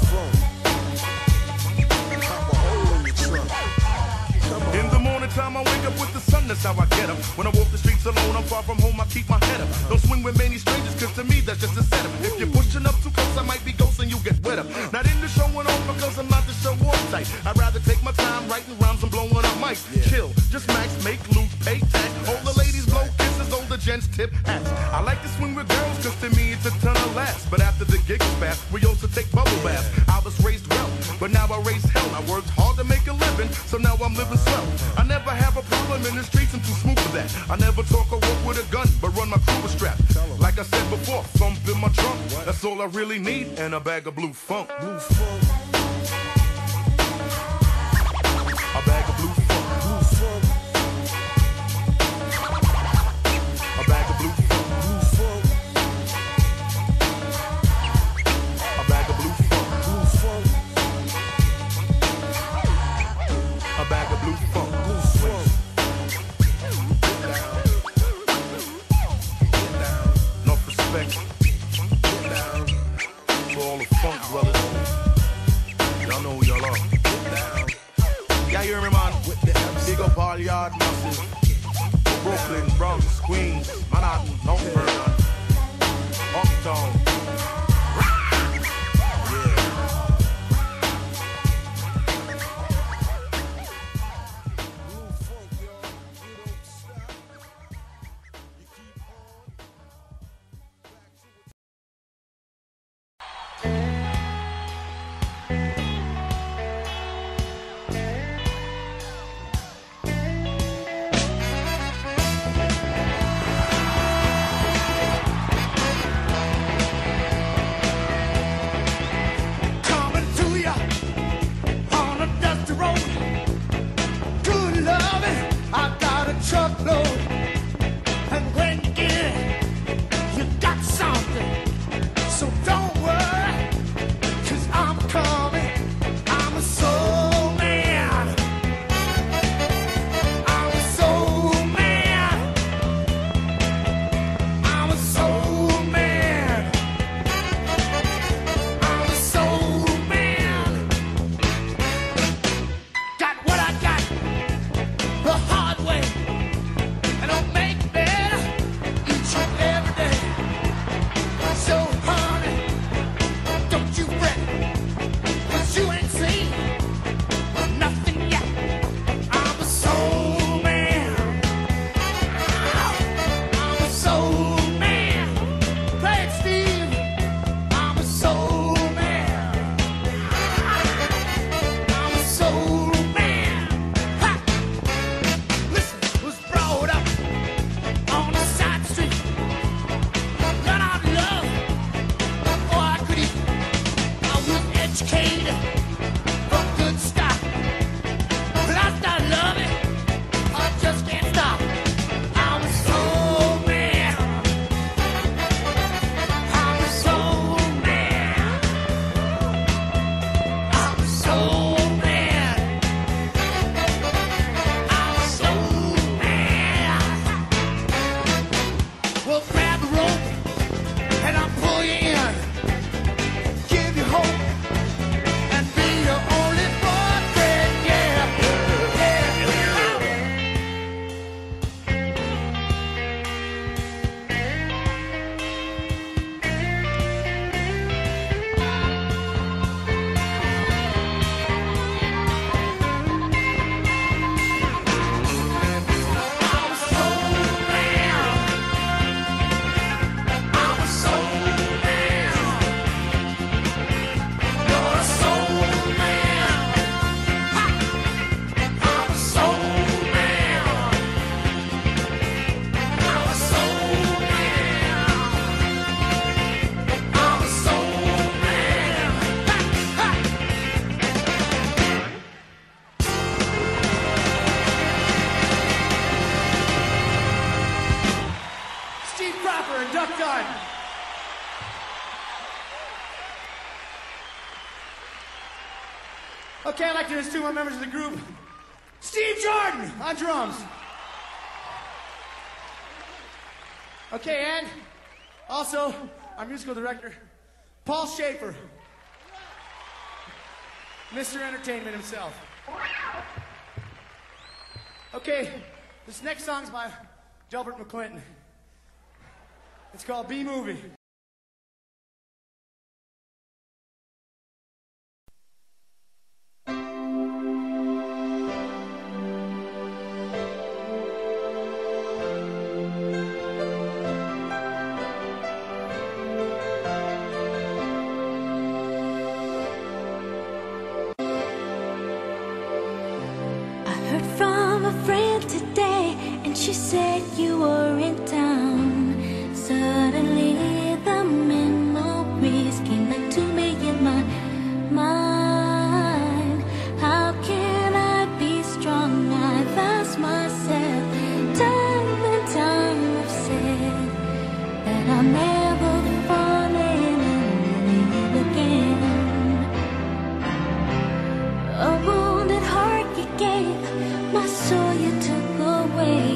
In the morning time I wake up with the sun, that's how I get up. When I walk the streets alone, I'm far from home, I keep my head up. Don't swing with many strangers, cause to me that's just a setup. If you're pushing up too close, I might be ghosting, you get wet up. Not into showing off because I'm not the show off type. I'd rather take my time writing rhymes and blowing up mics. Chill, just max, make loot, pay tax. All the ladies blow kisses, all the gents tip hats. I like to swing with girls, cause to me it's a ton of laughs. But after the gig is fast, we also take bubble baths. I was raised well, but now I raise hell. I worked hard to make a living, so now I'm living swell. I never have a problem in the streets, I'm too smooth for that. I never talk or walk with a gun, but run my crew with strap. Like I said before, thump in my trunk. That's all I really need, and a bag of blue funk. Blue funk. A bag of blue funk. Blue funk. A bag of blue funk. Blue funk. A bag of blue funk. Blue funk. A bag of blue funk. Blue funk. Enough respect for all the funk brothers. Y'all know who y'all are. Y'all hear me, man? Big up all yard masses. Brooklyn, Bronx, Queens, Manhattan, Long Island, Uptown. Okay, I'd like to introduce two more members of the group. Steve Jordan on drums. Okay, and also our musical director, Paul Schaefer. Mister Entertainment himself. Okay, this next song's by Delbert McClinton. It's called B-Movie. She said you were in town. Suddenly the memories came back to me in my mind. How can I be strong? I've asked myself time and time. I've said that I'll never fall in love again. A wounded heart you gave, my soul you took away.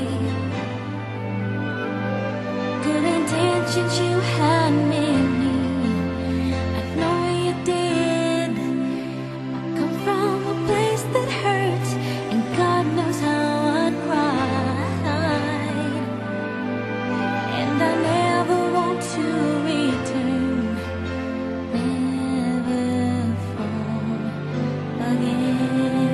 Intentions you had many, I know you did. I come from a place that hurts, and God knows how I cried. And I never want to return, never fall again.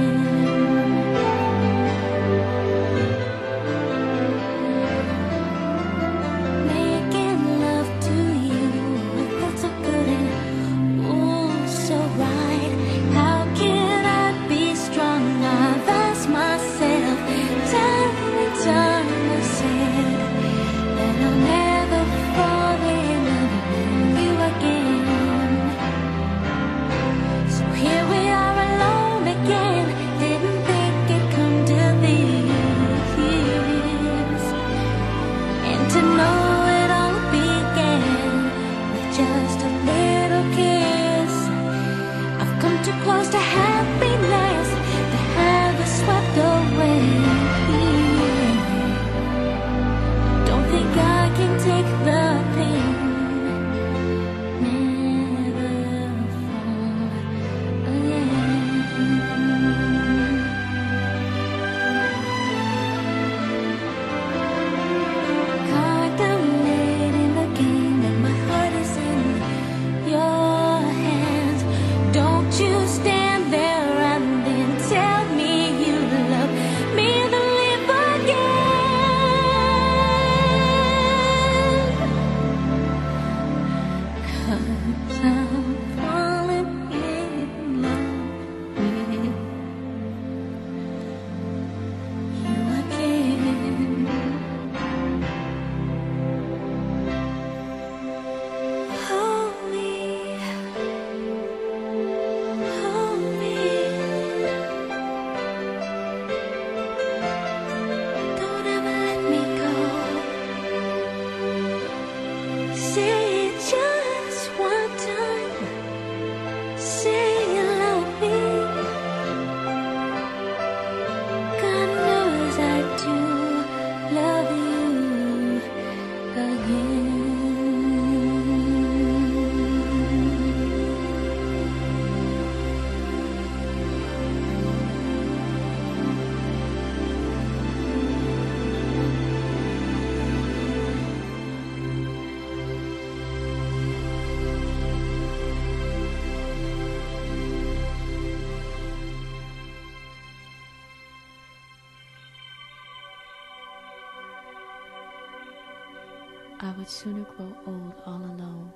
I would sooner grow old all alone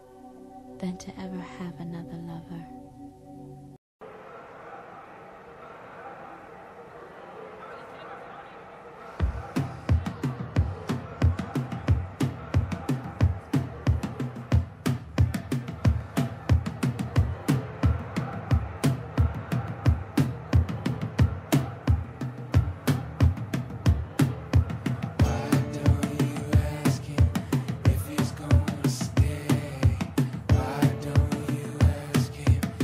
than to ever have another lover. If he's gonna stay, why don't you ask him?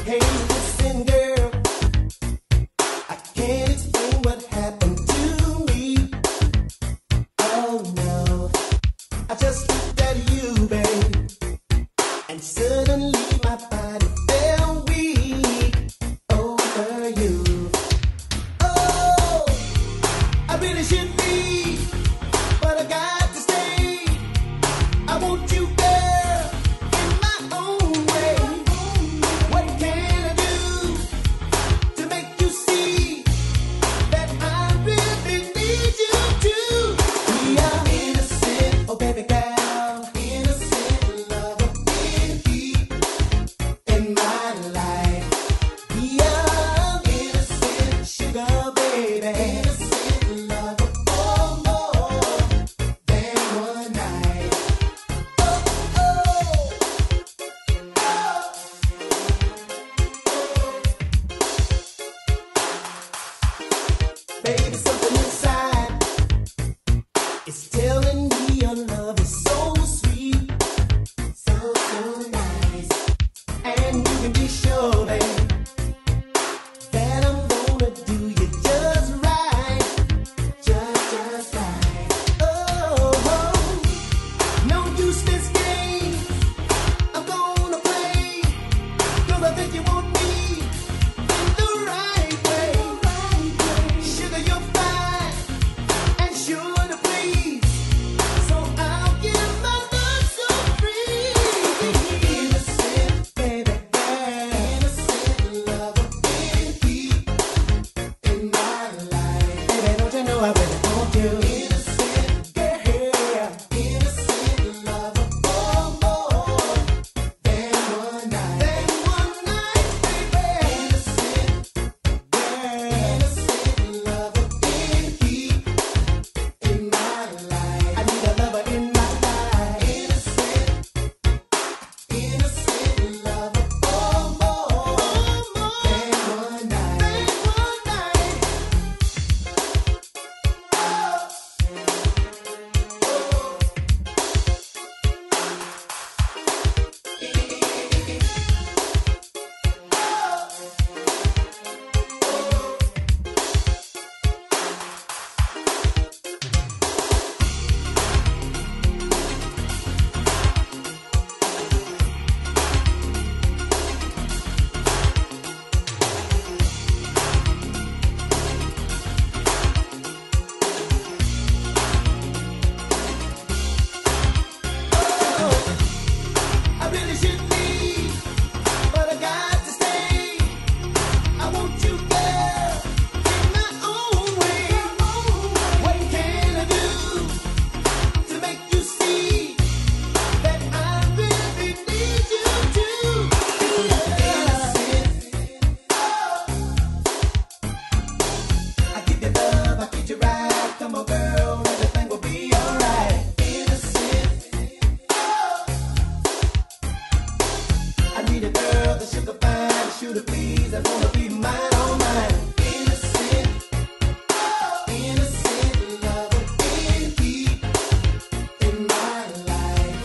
Hey, listen, girl, I can't explain what happened to me. Oh no, I just looked at you, babe, and suddenly my body felt weak over you. Oh, I really should be, but I got to stay. I want you, girl, in my own way. What can I do to make you see that I really need you too? We are innocent, oh baby girl, innocent lover, in deep in my life. We are innocent sugar baby, innocent lover for more than one night. Baby, something inside is telling me your love is so sweet, so, so nice. And you can be sure, babe, that I'm gonna do you just right, just, just right. Oh, oh, no useless game I'm gonna play, 'cause I think you want me in the right way. Sugar, you're fine and sure to please, so I'll give my love so free. Innocent, baby girl, innocent lover, in deep in my life. Baby, don't you know I really want you? Innocent girl, innocent lover for more than one night. Than one night, baby. Innocent girl, innocent lover, in deep in my life. I need a lover in my life. Innocent, innocent lover for more than one night. Than one night. I really should leave, but I got to stay. I want you, girl, in my own way. What can I do to make you see that I really need you too? I give you love, I treat you right. Come on, girl, everything will be alright. Innocent. I need a girl that sugar fine, shoot to please. I wanna be mine, all mine. Innocent, innocent lover, in deep in my life.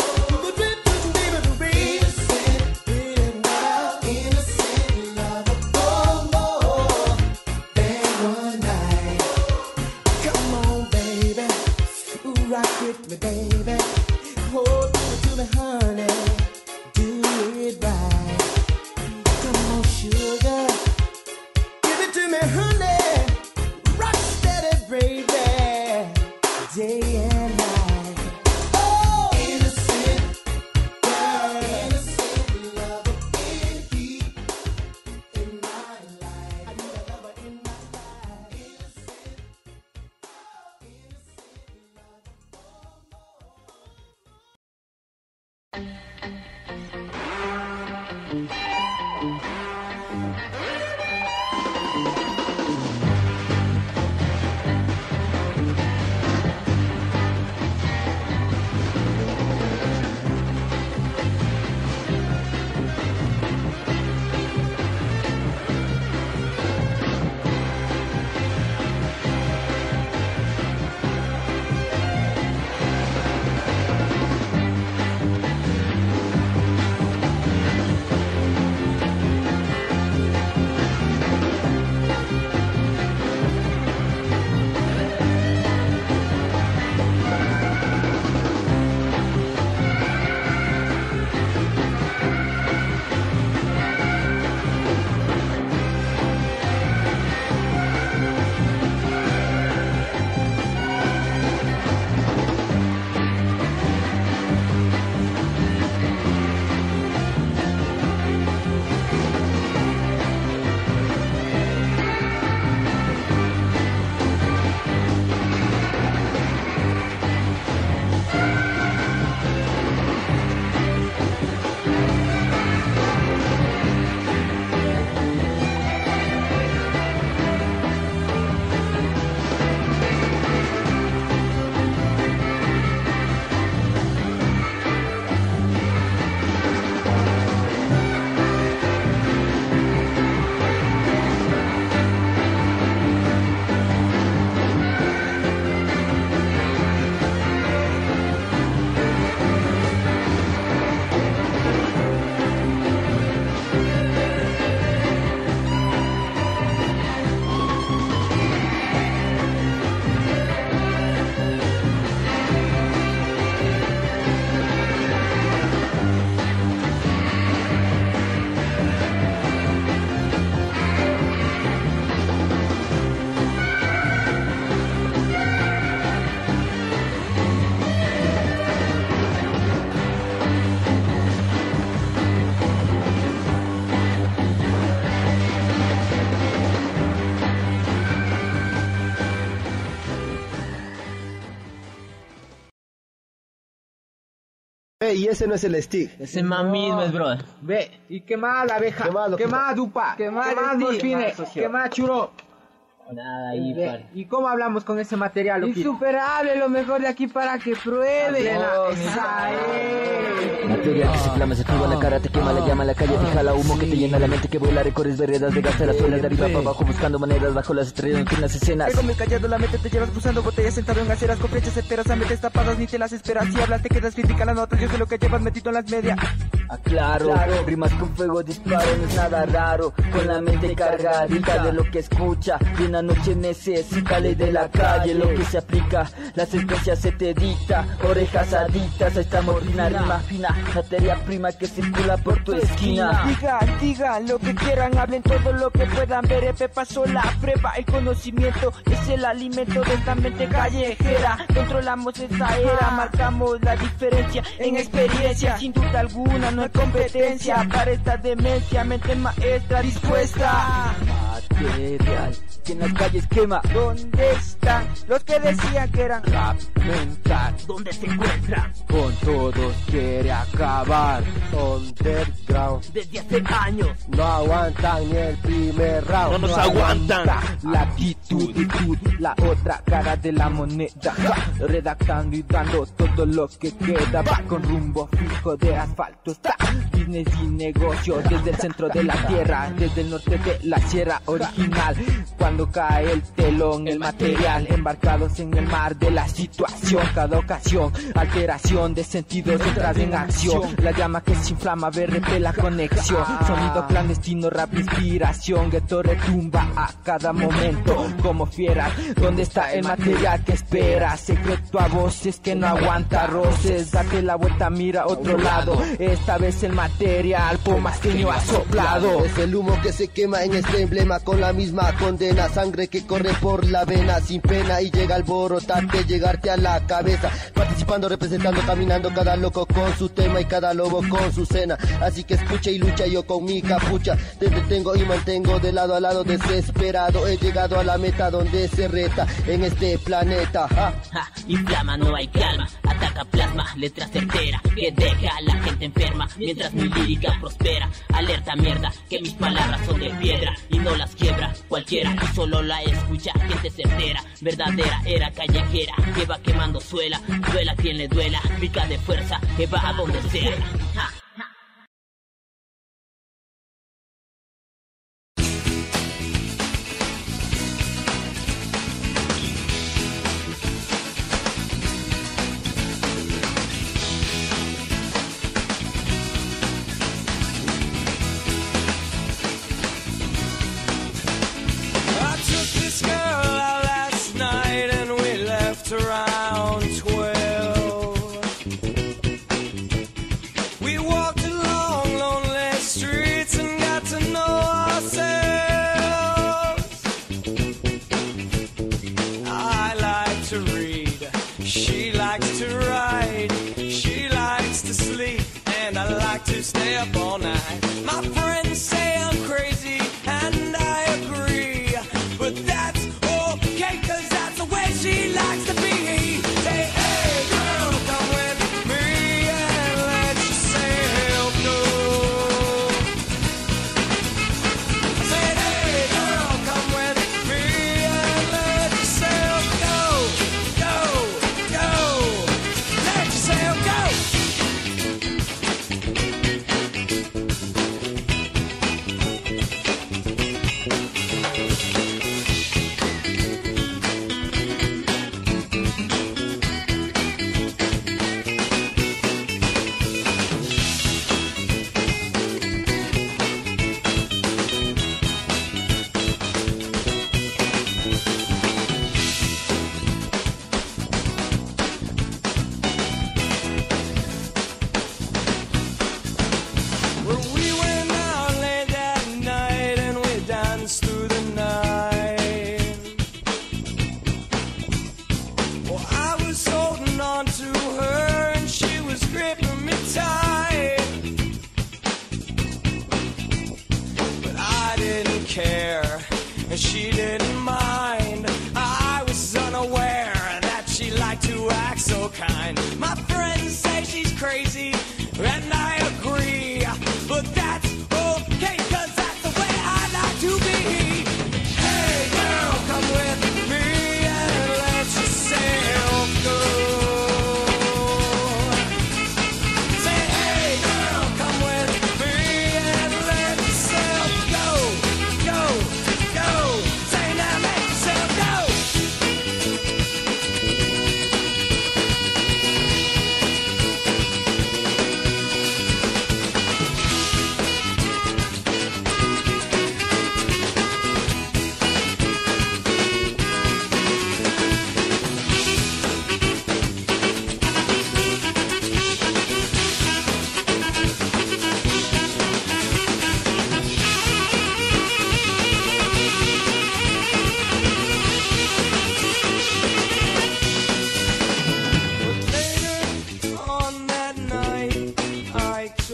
Innocent, innocent lover for more than one night. Come on, baby, ooh, rock with me, baby. Hold me to me, honey. Do it right. Come on, sugar. Give it to me, honey. Rock steady, baby. Day and night. Oh, innocent girl, innocent lover, in deep in my life. I need a lover in my life. Innocent, innocent Ey, y ese no es el stick. Ese más mismo es, bro. Ve, ¿y qué más la abeja? ¿Qué más, ¿Qué más, Dupa? ¿Qué más, Morfine? ¿Qué más, Churo? Nada ahí, Ve, par. ¿y cómo hablamos con ese material, Loquito? Insuperable, lo mejor de aquí para que pruebe. Esa es. Material que se flama, se tuba la cara, te quema, la llama, la calle, te jala humo que te llena la mente, que vuela, recorres veredas, de gasta las suelas de arriba para abajo, buscando maneras bajo las estrellas en las escenas. Pego muy callado, la mente te llevas cruzando botellas, sentado en aceras con flechas certeras, a mentes tapadas, ni te las esperas. Si hablas, te quedas, critica las notas, yo sé lo que llevas metido en las medias. Aclaro, claro. Rimas con fuego, disparo, no es nada raro, con la mente cargadita de lo que escucha, y una noche necesita ley de la calle, lo que se aplica, la sentencia se te dicta, orejas adictas, esta morfina, rima fina, materia prima que circula por tu esquina. Digan, digan lo que quieran, hablen todo lo que puedan ver, Epe pasó la prueba, el conocimiento es el alimento de esta mente callejera, controlamos esta era, marcamos la diferencia en experiencia, sin duda alguna no hay competencia para esta demencia, mente maestra dispuesta. Material que en las calles quema. ¿Dónde están los que decían que eran rap mental? ¿Dónde se encuentran? Con todos quiere acabar. Underground. Desde hace años no aguantan ni el primer round. No nos aguantan. La actitud, la otra cara de la moneda. Redactando y dando todo lo que queda. Va con rumbo fijo de asfalto. Está business y negocio desde el centro de la tierra, desde el norte de la sierra original. Cuando cae el telón, el material, embarcados en el mar de la situación. Cada ocasión, alteración de sentidos, entras en acción. La llama que se inflama, B R P la conexión. Sonido clandestino, rap inspiración. Gueto retumba a cada momento como fieras. ¿Dónde está el material que esperas? Secreto a voces que no aguanta roces. Date la vuelta, mira a otro lado. Esta vez el material pomasqueño ha soplado. Es el humo que se quema en este emblema con la misma condena, sangre que corre por la vena sin pena y llega al borotarte, llegarte a la cabeza, participando, representando, caminando, cada loco con su tema y cada lobo con su cena, así que escucha y lucha yo con mi capucha, te detengo y mantengo de lado a lado desesperado, he llegado a la meta donde se reta en este planeta. Ja. Ja, inflama, no hay calma, ataca plasma, letra certera, que deja a la gente enferma, mientras mi lírica prospera, alerta mierda, que mis palabras son de piedra y no las quiebra cualquiera, y solo la escucha gente certera, verdadera era callejera, que va quemando suela, duela quien le duela, pica de fuerza, que va a donde sea. Ja. Around twelve, we walked along lonely streets and got to know ourselves. I like to read, she likes to write, she likes to sleep, and I like to stay up all night. My friends say I'm crazy, and I agree, but that's okay, 'cause that's the way she likes to be. Say, hey girl, come with me and let yourself go. Say, hey girl, come with me and let yourself go. Go, go, let yourself go.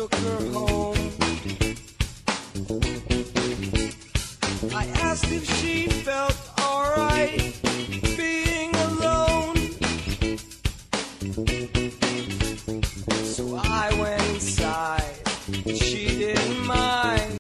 took her home. I asked if she felt alright being alone. So I went inside, she didn't mind.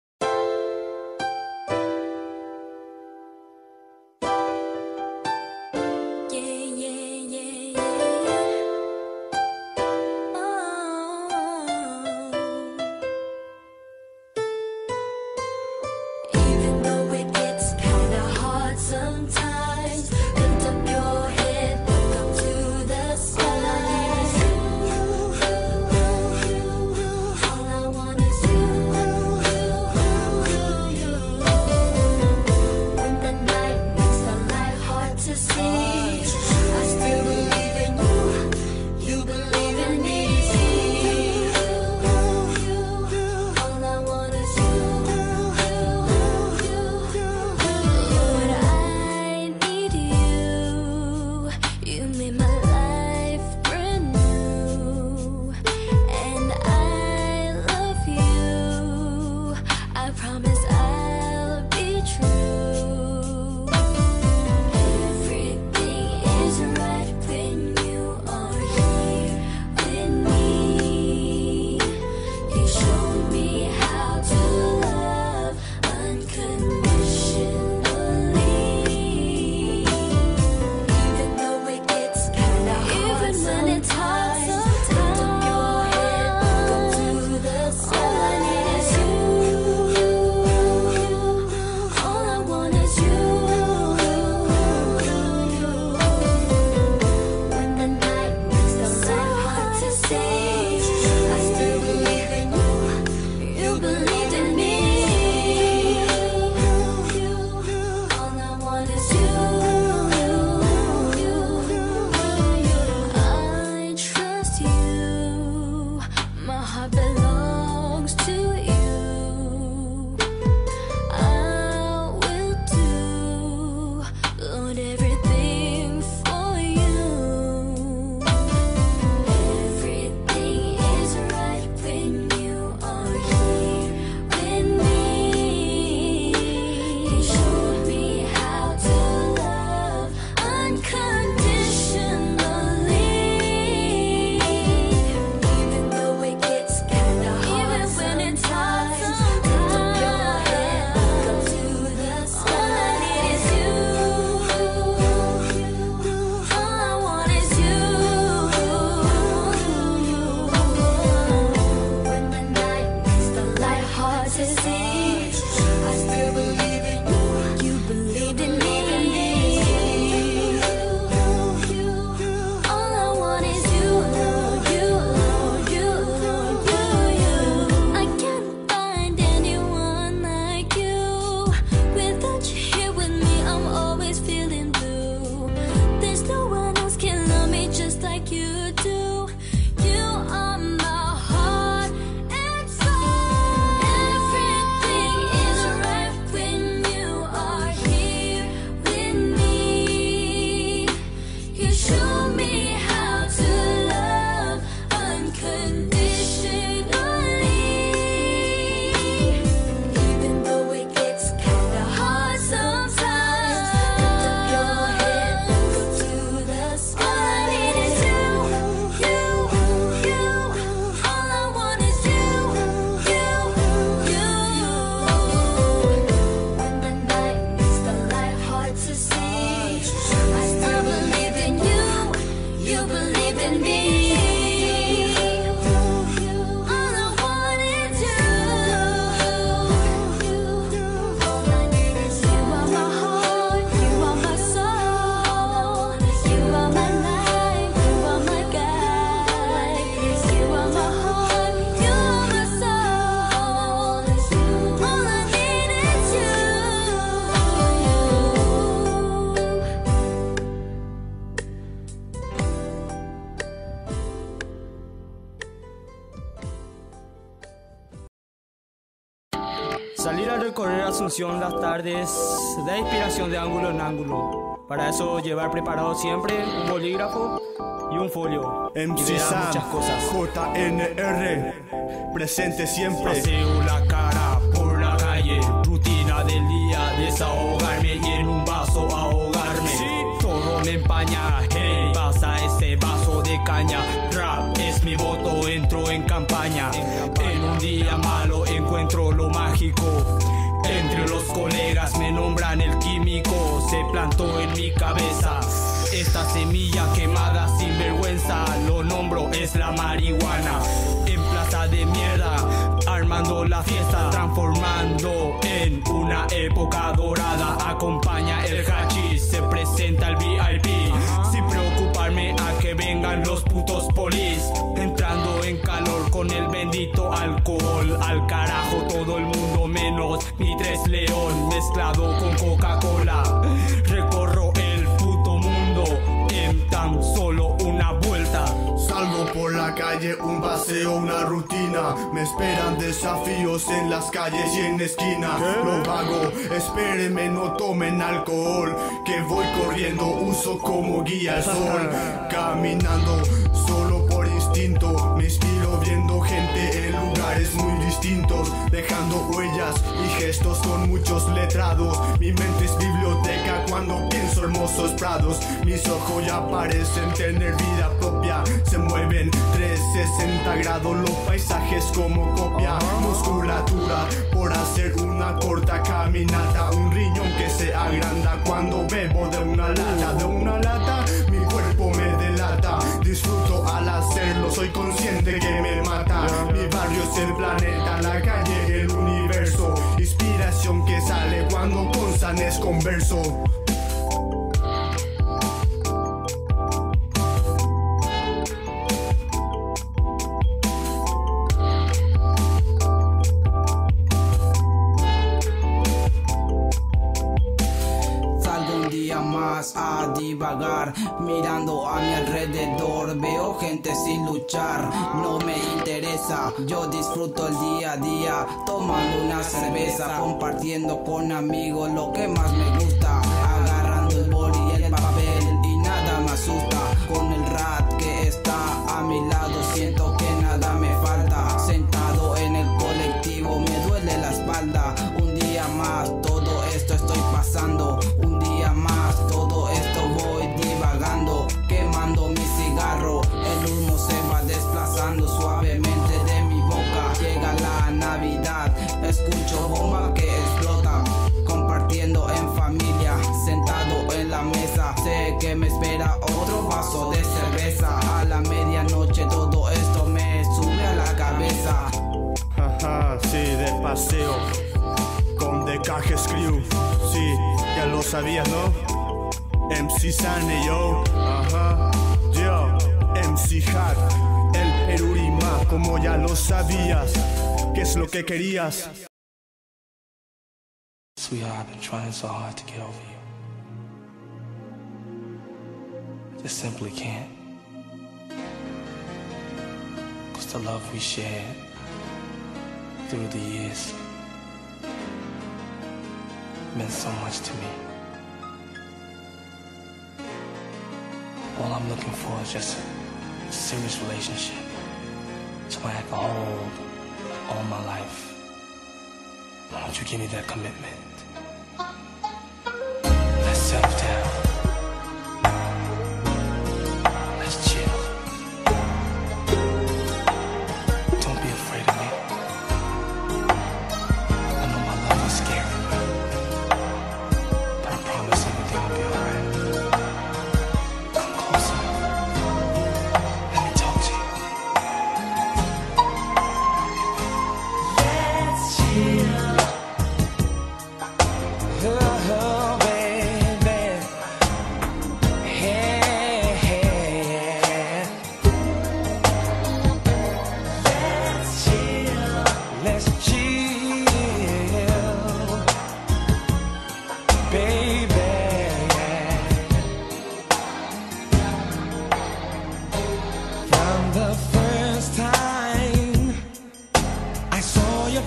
Even though it gets kinda hard sometimes, lift up your head, look up to the skies. All I want is you. When the night makes the light hard to see, I still believe in you. You believe in me. All I want is you. Lord, I need you. You made my life brand new, and I love you. I promise I'll be true. Everything is right when you are here with me. You showed me how to love unconditionally. Even though it gets kinda hard sometimes, lift up your head, look up to the sky. All I need is you. All I want is you. When the night makes the light hard to see, I still believe in you. You believed in me. All I want is you. I trust you. My heart belongs to you. I will do, Lord, everything for you. Everything is right when you are here with me. You showed me how to love unconditionally. Even though it gets kinda hard sometimes, lift up your head, look up to the sky. All I need is you. All I want is you. When the night makes the light hard to see, I still believe in you. You believed in me. All I want is you, Lord, you, Lord, you, Lord, you, you. I can't find anyone like you. Without you here with me, I'm always feeling blue. There's no one else can love me just like you do. You are my heart and soul. Everything is right when you are here with me. You show me how to love unconditionally. Even though it gets kinda hard sometimes, lift up your head, look up to the sky. All I need is you, you, you. All I want is you, you, you. When the night makes the light hard to see, I still believe in you. You believe in me. All I want is you. All I need is you. You are my heart, you are my soul. You are my life, you are my guide. You are my heart, you are my soul. All I need is you. Salir a recorrer Asunción las tardes da inspiración de ángulo en ángulo Para eso llevar preparado siempre un bolígrafo y un folio. M y C verás Sam, muchas cosas. J N R, presente siempre. Paseo la cara por la calle, rutina del día, desahogarme y en un vaso ahogarme. ¿Sí? Todo me empaña, hey, pasa ese vaso de caña. Rap es mi voto, entro en campaña. En un día malo encuentro lo mágico. Entre los colegas me nombran el químico. Se plantó en mi cabeza esta semilla quemada sin vergüenza. Lo nombro, es la marihuana. En plaza de mierda, armando la fiesta, transformando en una época dorada. Acompaña el hachís, se presenta el V I P. Sin preocuparme a que vengan los putos polis. Entrando en calor con el bendito alcohol. Al carajo todo el mundo menos mi tres león mezclado con Coca-Cola. Recorro el puto mundo en tan solo una vuelta. Salgo por la calle, un paseo, una rutina. Me esperan desafíos en las calles y en la esquina. Lo hago, espérenme, no tomen alcohol. Que voy corriendo, uso como guía el sol. Caminando solo por instinto. Me inspiro viendo gente en lugares muy distintos. Dejando huellas y gestos con muchos letrados. Mi mente es biblioteca cuando pienso hermosos prados. Mis ojos ya parecen tener vida propia. Se mueven trescientos sesenta grados los paisajes como copia. Musculatura por hacer una corta caminata. Un riñón que se agranda cuando bebo de una lata. De una lata mi cuerpo me delata. Disfruto al hacerlo, soy consciente que me mata. Mi barrio es el planeta, la calle el universo. Inspiración que sale cuando con sanes converso. A divagar, mirando a mi alrededor, veo gente sin luchar, no me interesa, yo disfruto el día a día, tomando una cerveza, compartiendo con amigos lo que más me gusta, agarrando el boli y el papel y nada me asusta, con el rat que está a mi lado siento que nada me falta, sentado en el colectivo me duele la espalda, un día más todo esto estoy pasando, un día más todo esto voy divagando, quemando mi cigarro, el humo se va desplazando suavemente de mi boca, llega la Navidad, escucho bomba que explota, compartiendo en familia, sentado en la mesa, sé que me espera otro vaso de cerveza, a la medianoche todo esto me sube a la cabeza. Ajá, sí, de paseo con The Cajes Crew, sí, ya lo sabías, ¿no? M C Sane, yo, ajá, yo, M C Hack, el Erurima, como ya lo sabías, ¿qué es lo que querías? Sweetheart, I've been trying so hard to get over you. I just simply can't. Cause the love we shared through the years meant so much to me. All I'm looking for is just a serious relationship, somebody I can hold all my life. Why don't you give me that commitment? Let's settle down. Let's chill. Don't be afraid of me. I know my love is scary, but I promise everything will be alright. Come closer. Let me talk to you. Let's chill. Oh, baby. Hey, hey. Let's chill. Let's chill, baby. From the first time I saw your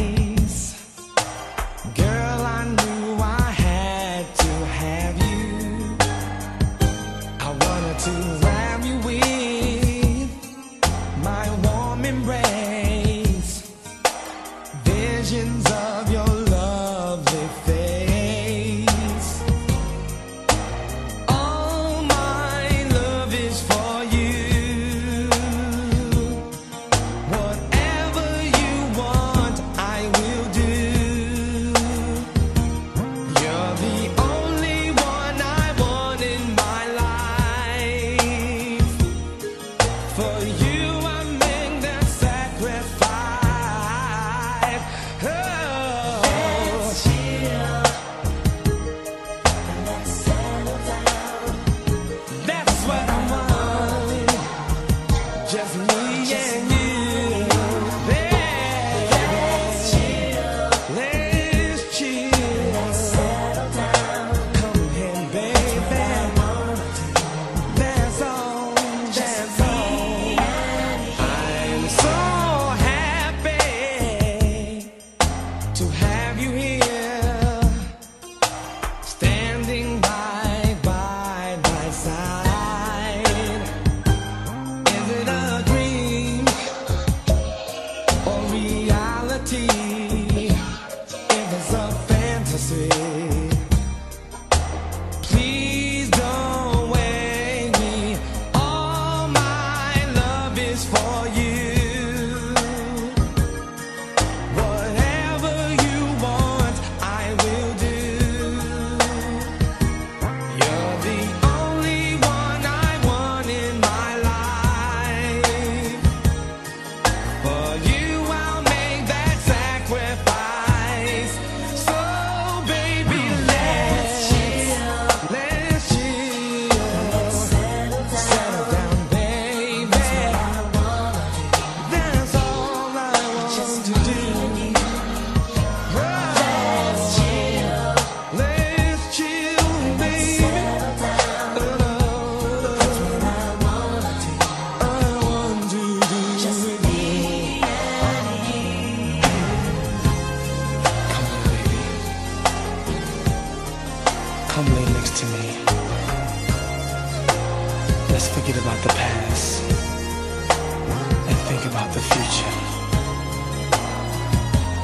face, girl, I knew I had to have you.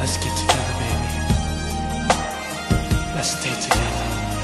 Let's get together, baby. Let's stay together.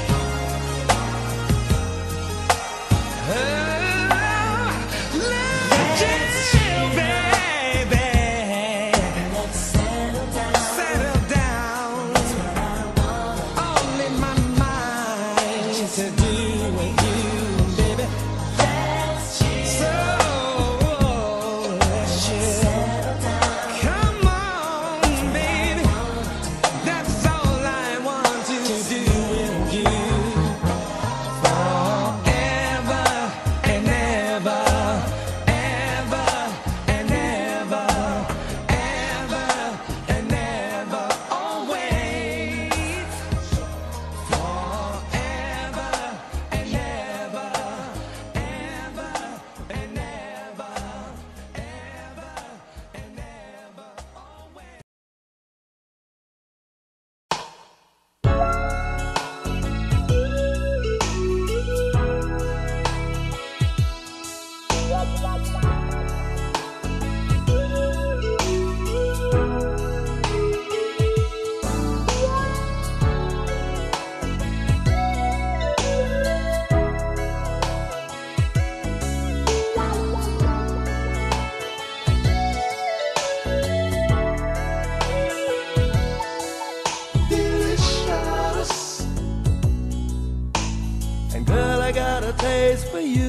Taste for you,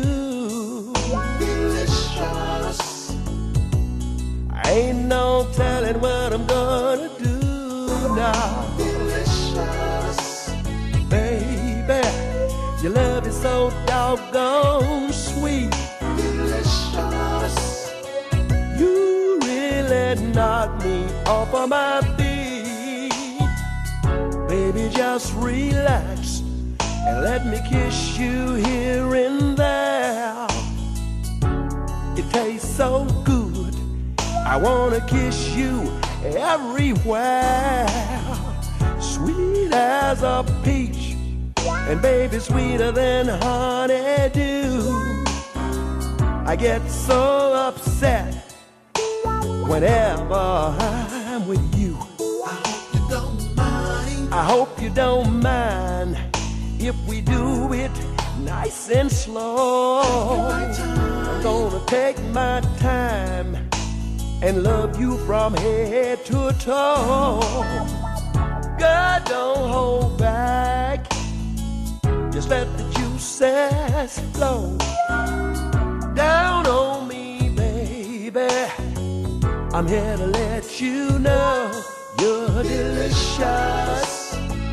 delicious. Ain't no telling what I'm gonna do now, delicious. Baby, your love is so doggone sweet, delicious. You really knock me off of my feet. Baby, just relax and let me kiss you here and there. It tastes so good, I wanna kiss you everywhere. Sweet as a peach, and baby sweeter than honeydew. I get so upset whenever I'm with you. I hope you don't mind. I hope you don't mind if we do it nice and slow. I'm gonna take my time and love you from head to toe. God, don't hold back, just let the juices flow down on me, baby. I'm here to let you know you're delicious.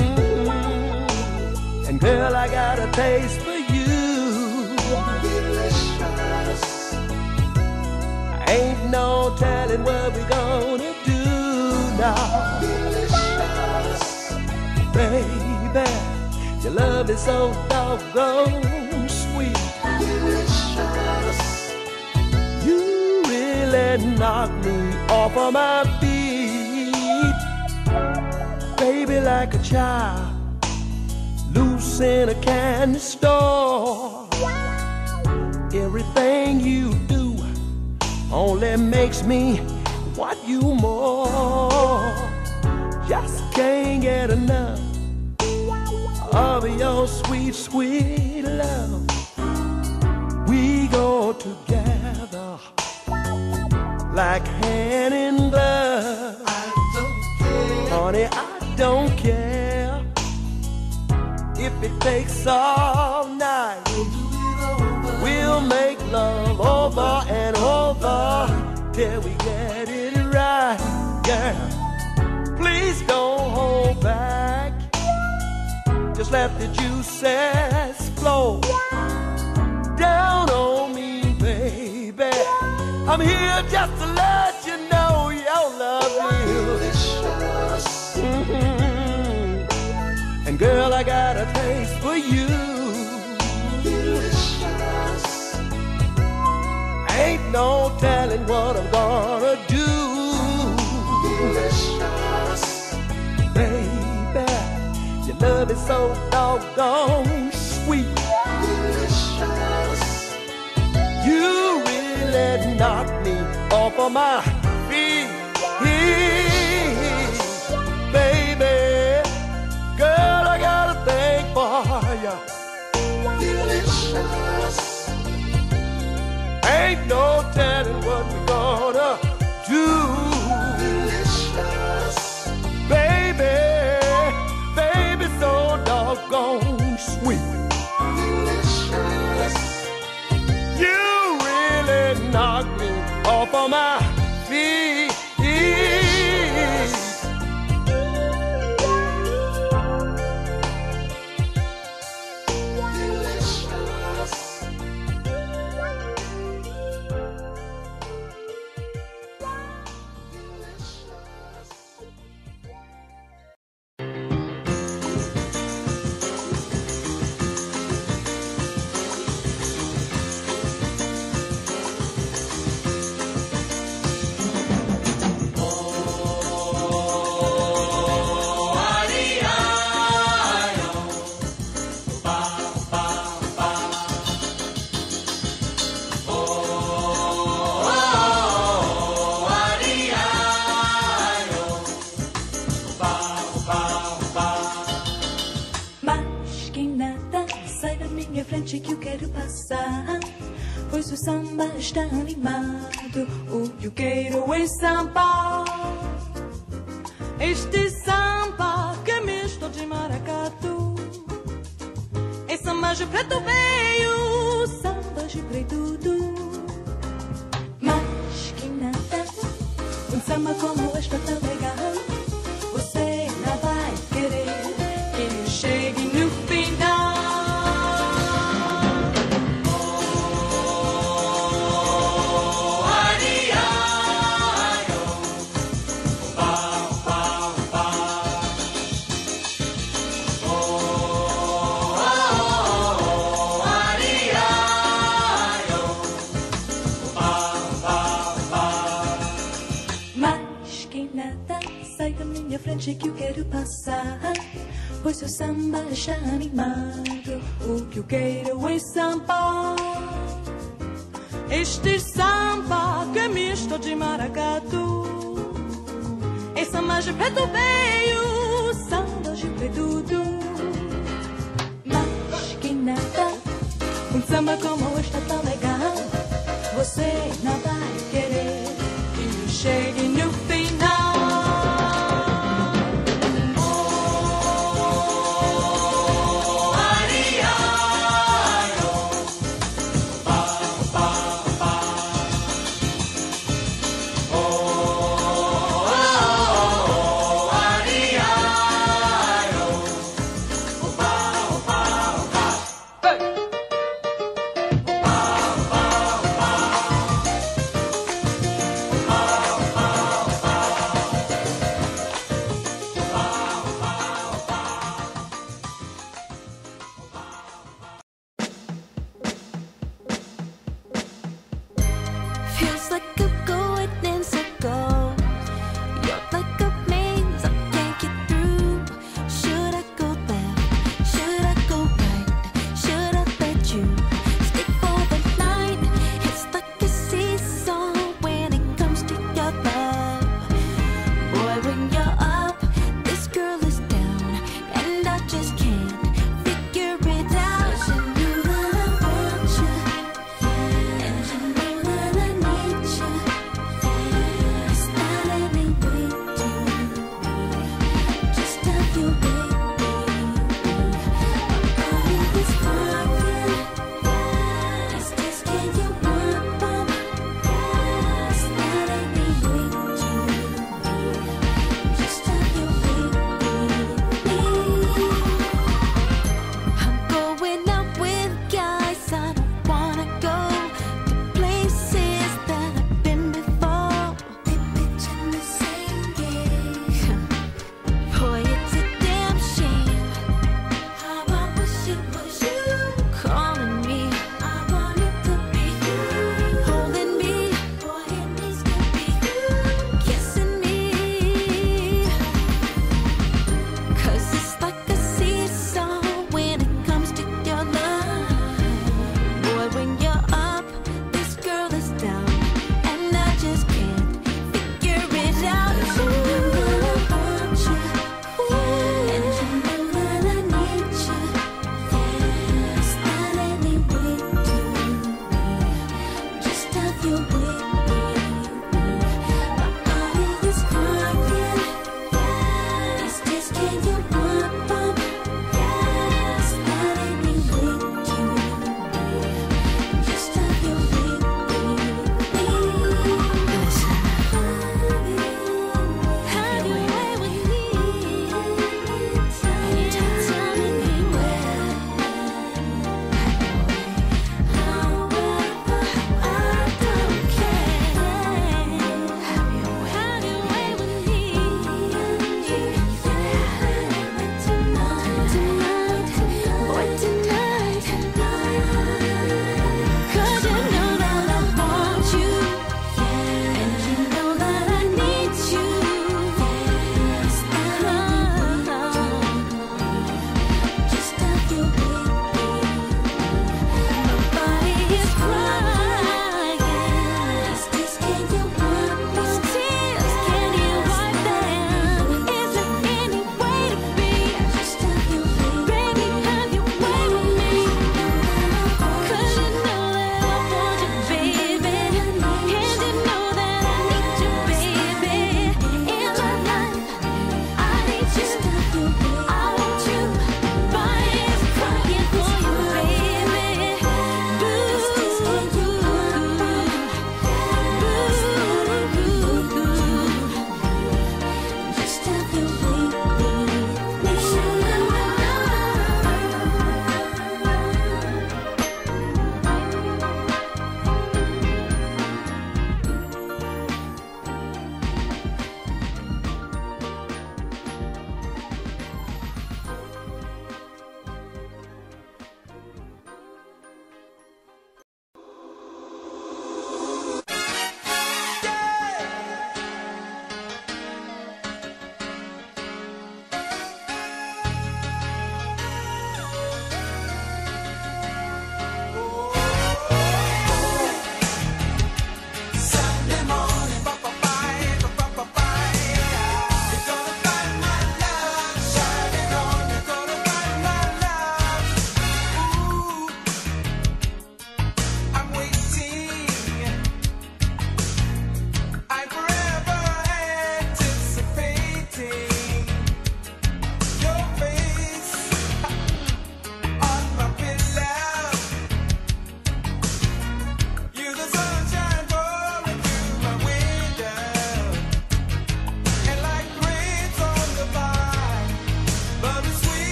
Mm-hmm. And girl, I got a taste for you. Delicious. Ain't no telling what we're gonna do now. Delicious. Baby, your love is so doggone sweet. Delicious. You really knock me off of my feet. Baby, like a child loose in a candy store. Everything you do only makes me want you more. Just can't get enough of your sweet, sweet love. We go together like hand in glove. I don't care, honey, I don't care if it takes all night. We'll make love over and over till we get it right, girl. Please don't hold back, just let the juices flow down on me, baby. I'm here just to let you know your love is mm-hmm. And girl, I got a taste for you. delicious. Ain't no telling what I'm gonna do. Delicious. Baby, your love is so doggone sweet. Delicious. You really knocked me off of my feet. Ain't no telling what we're gonna do. Delicious. Baby, baby, so doggone sweet. Delicious. You really knocked me off of my feet. Que eu quero passar, pois o samba está animado. O que eu quero é samba. Este samba que é misto de maracatu. É samba de preto veio, samba de preto do. Mas que nada, um samba como este é tão legal. Você não vai querer que chegue no final. Frente que eu quero passar, pois o samba está animado. O que eu quero é samba. Este samba que é misto de maracatu. É samba de preto veio, samba de preto do. Mas que nada, um samba como este é tão legal. Você não vai querer que chegue no final. Oh,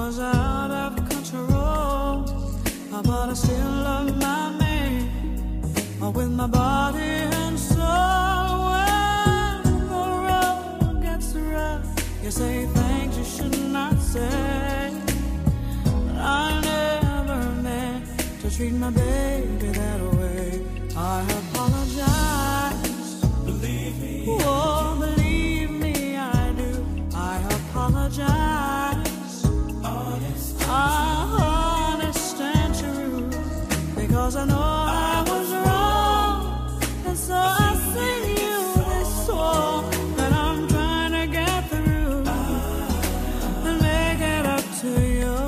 was out of control, but I still love my man with my body and soul. When the road gets rough, you say things you should not say. But I never meant to treat my baby that way. I apologize. Believe me. Oh, believe me, I do. I apologize. Honest. I'm honest and true, because I know I was wrong, and so I sing you this song that I'm trying to get through and make it up to you.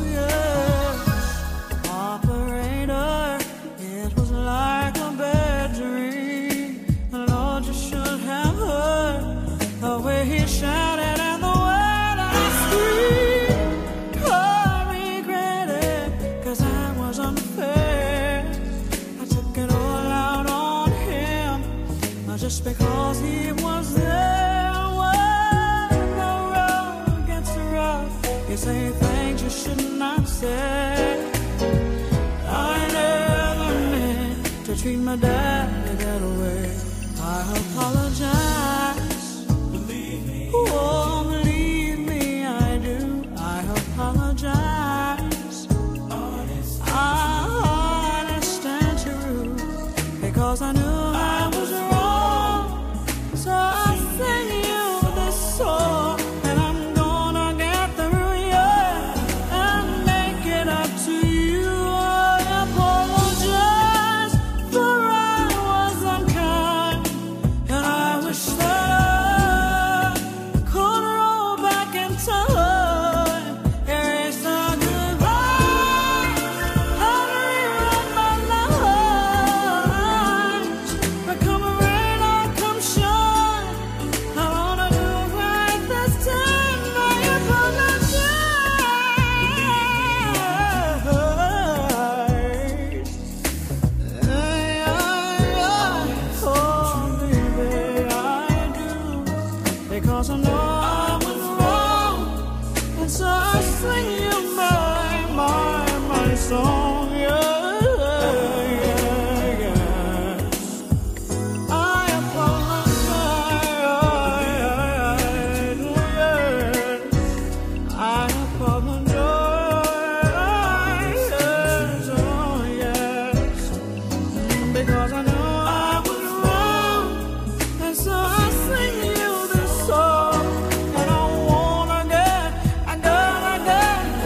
Yeah. Operator, it was like a bad dream. The Lord, you should have heard the way he shouted and the way that I screamed. I regret it, 'cause I was unfair. I took it all out on him, uh, just because he was there. When the road gets rough, you say things you should not say. I never meant to treat my daddy that way. I apologize. Believe me. Oh, believe me, I do. I apologize. Honest. I'm honest and true, because I knew I was wrong. So I sing you this song, and I'm gonna get through, yeah, and make it up to you. I apologize for I was unkind, and I wish that I could roll back in time, erase the goodbye, and rewrite my life. But come rain or come shine, I wanna do right this time. I apologize. Oh, baby, I do, because I know I was wrong, and so I sing you my, my, my song, yeah, yeah, yeah. I apologize, yeah. I apologize, oh yes, because I know I was wrong, and so I sing you this song, and I wanna get, I gotta get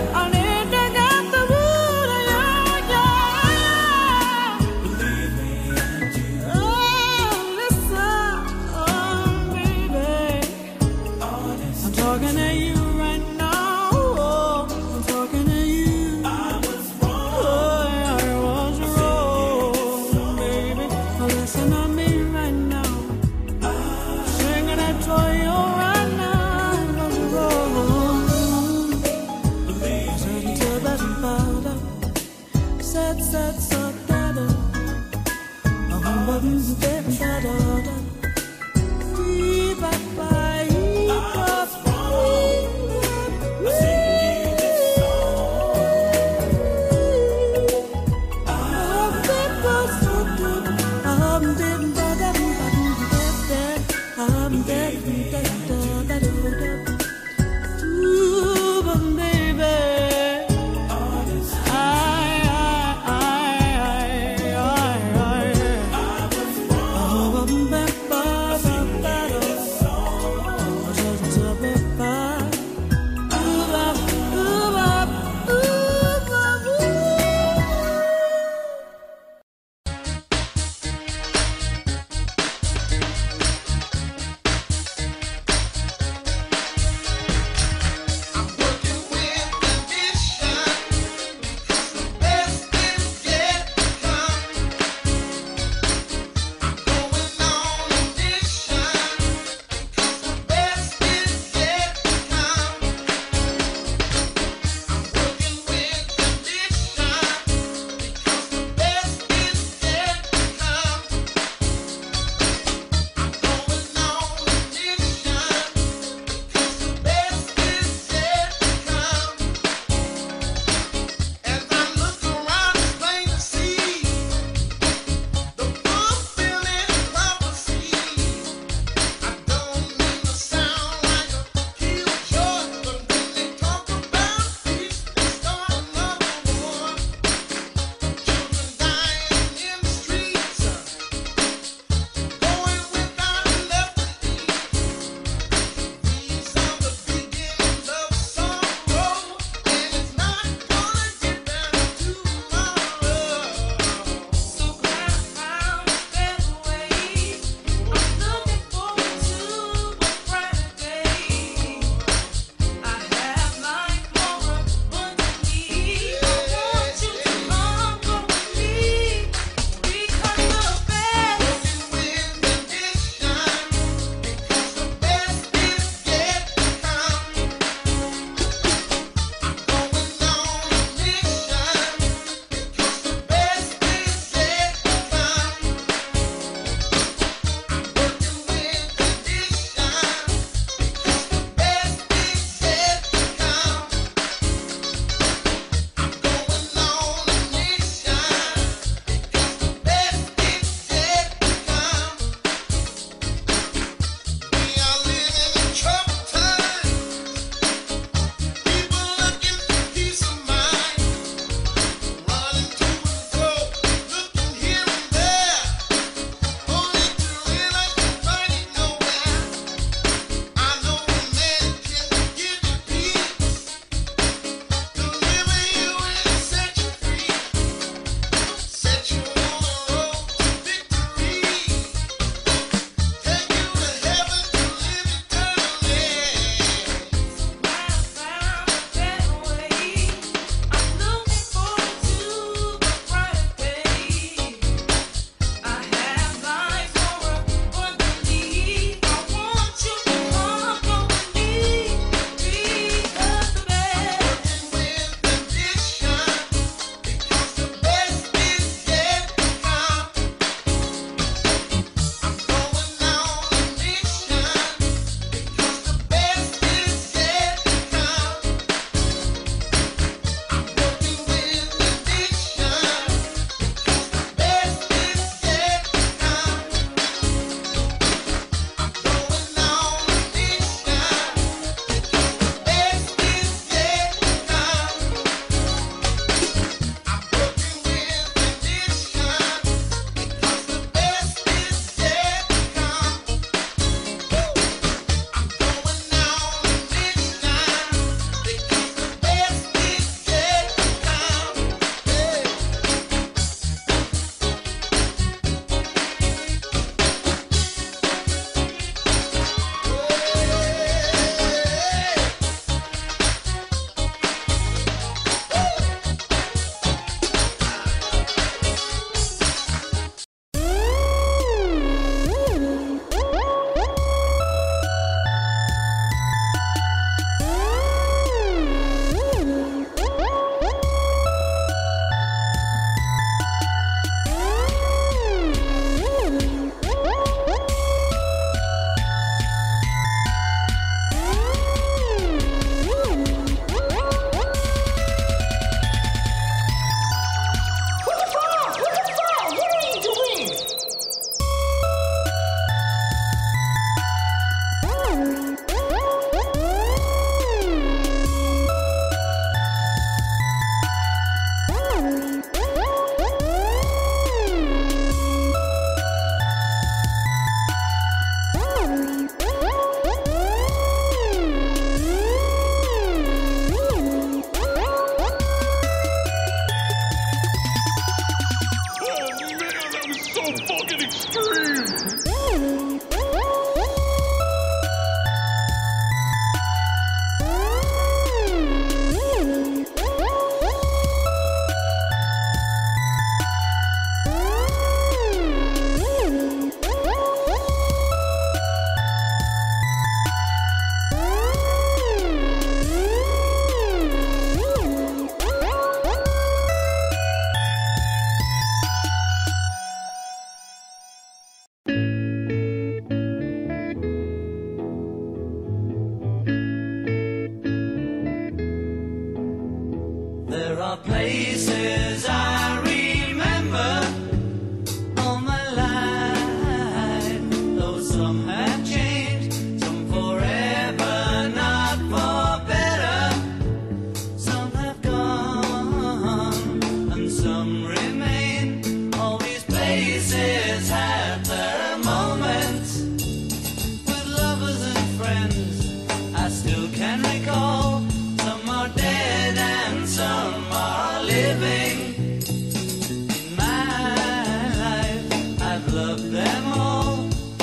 are places I remember all my life, though some have changed, some forever, not for better. Some have gone and some remain. All these places have their moments with lovers and friends I still can recall. Some are dead and some are living. In my life, I've loved them all.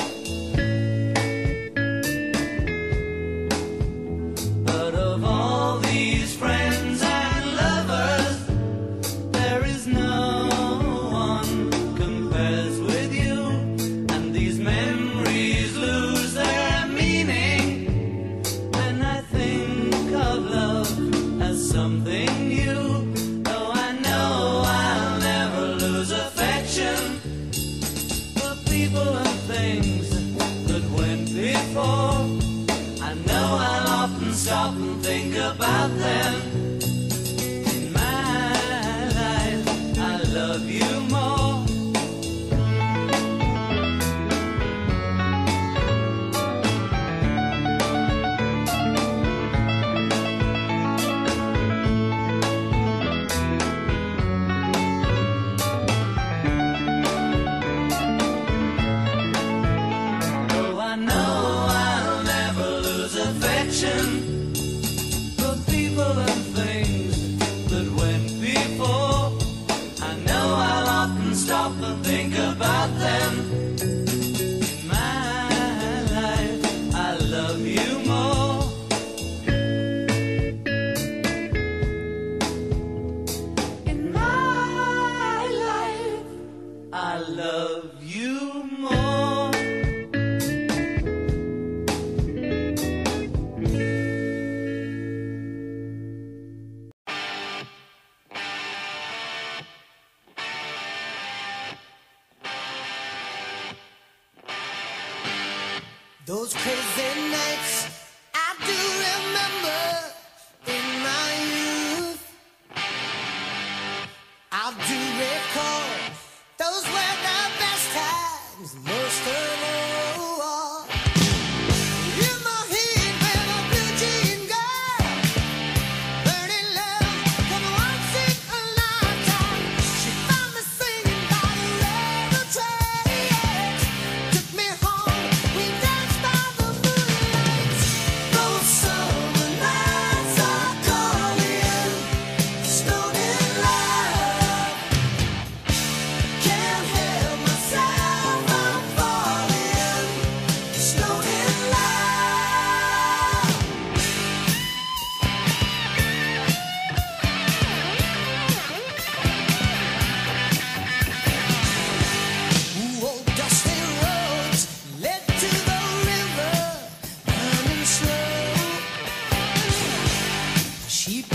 But of all these friends and lovers, there is no one compares with you. And these memories lose their meaning when I think of love as something new. Though I know I'll never lose affection for people and things that went before. I know I'll often stop and think about them. In my life, I love you more. Though I know I'll never lose affection for people and things that went before. I know I'll often stop and think about them. In my life, I love you more. In my life, I love you more. Those crazy nights I do remember in my youth. I do recall those were the best times, most of all. In my head with a blue jean girl, burning love, come once in a lifetime. She found me singing by the railroad tracks, took me home, we danced by the moonlight. Those summer nights are calling, stoned in love. Can't help myself, I'm falling, stoned in love. Ooh, old dusty roads led to the river, running slow. Sheep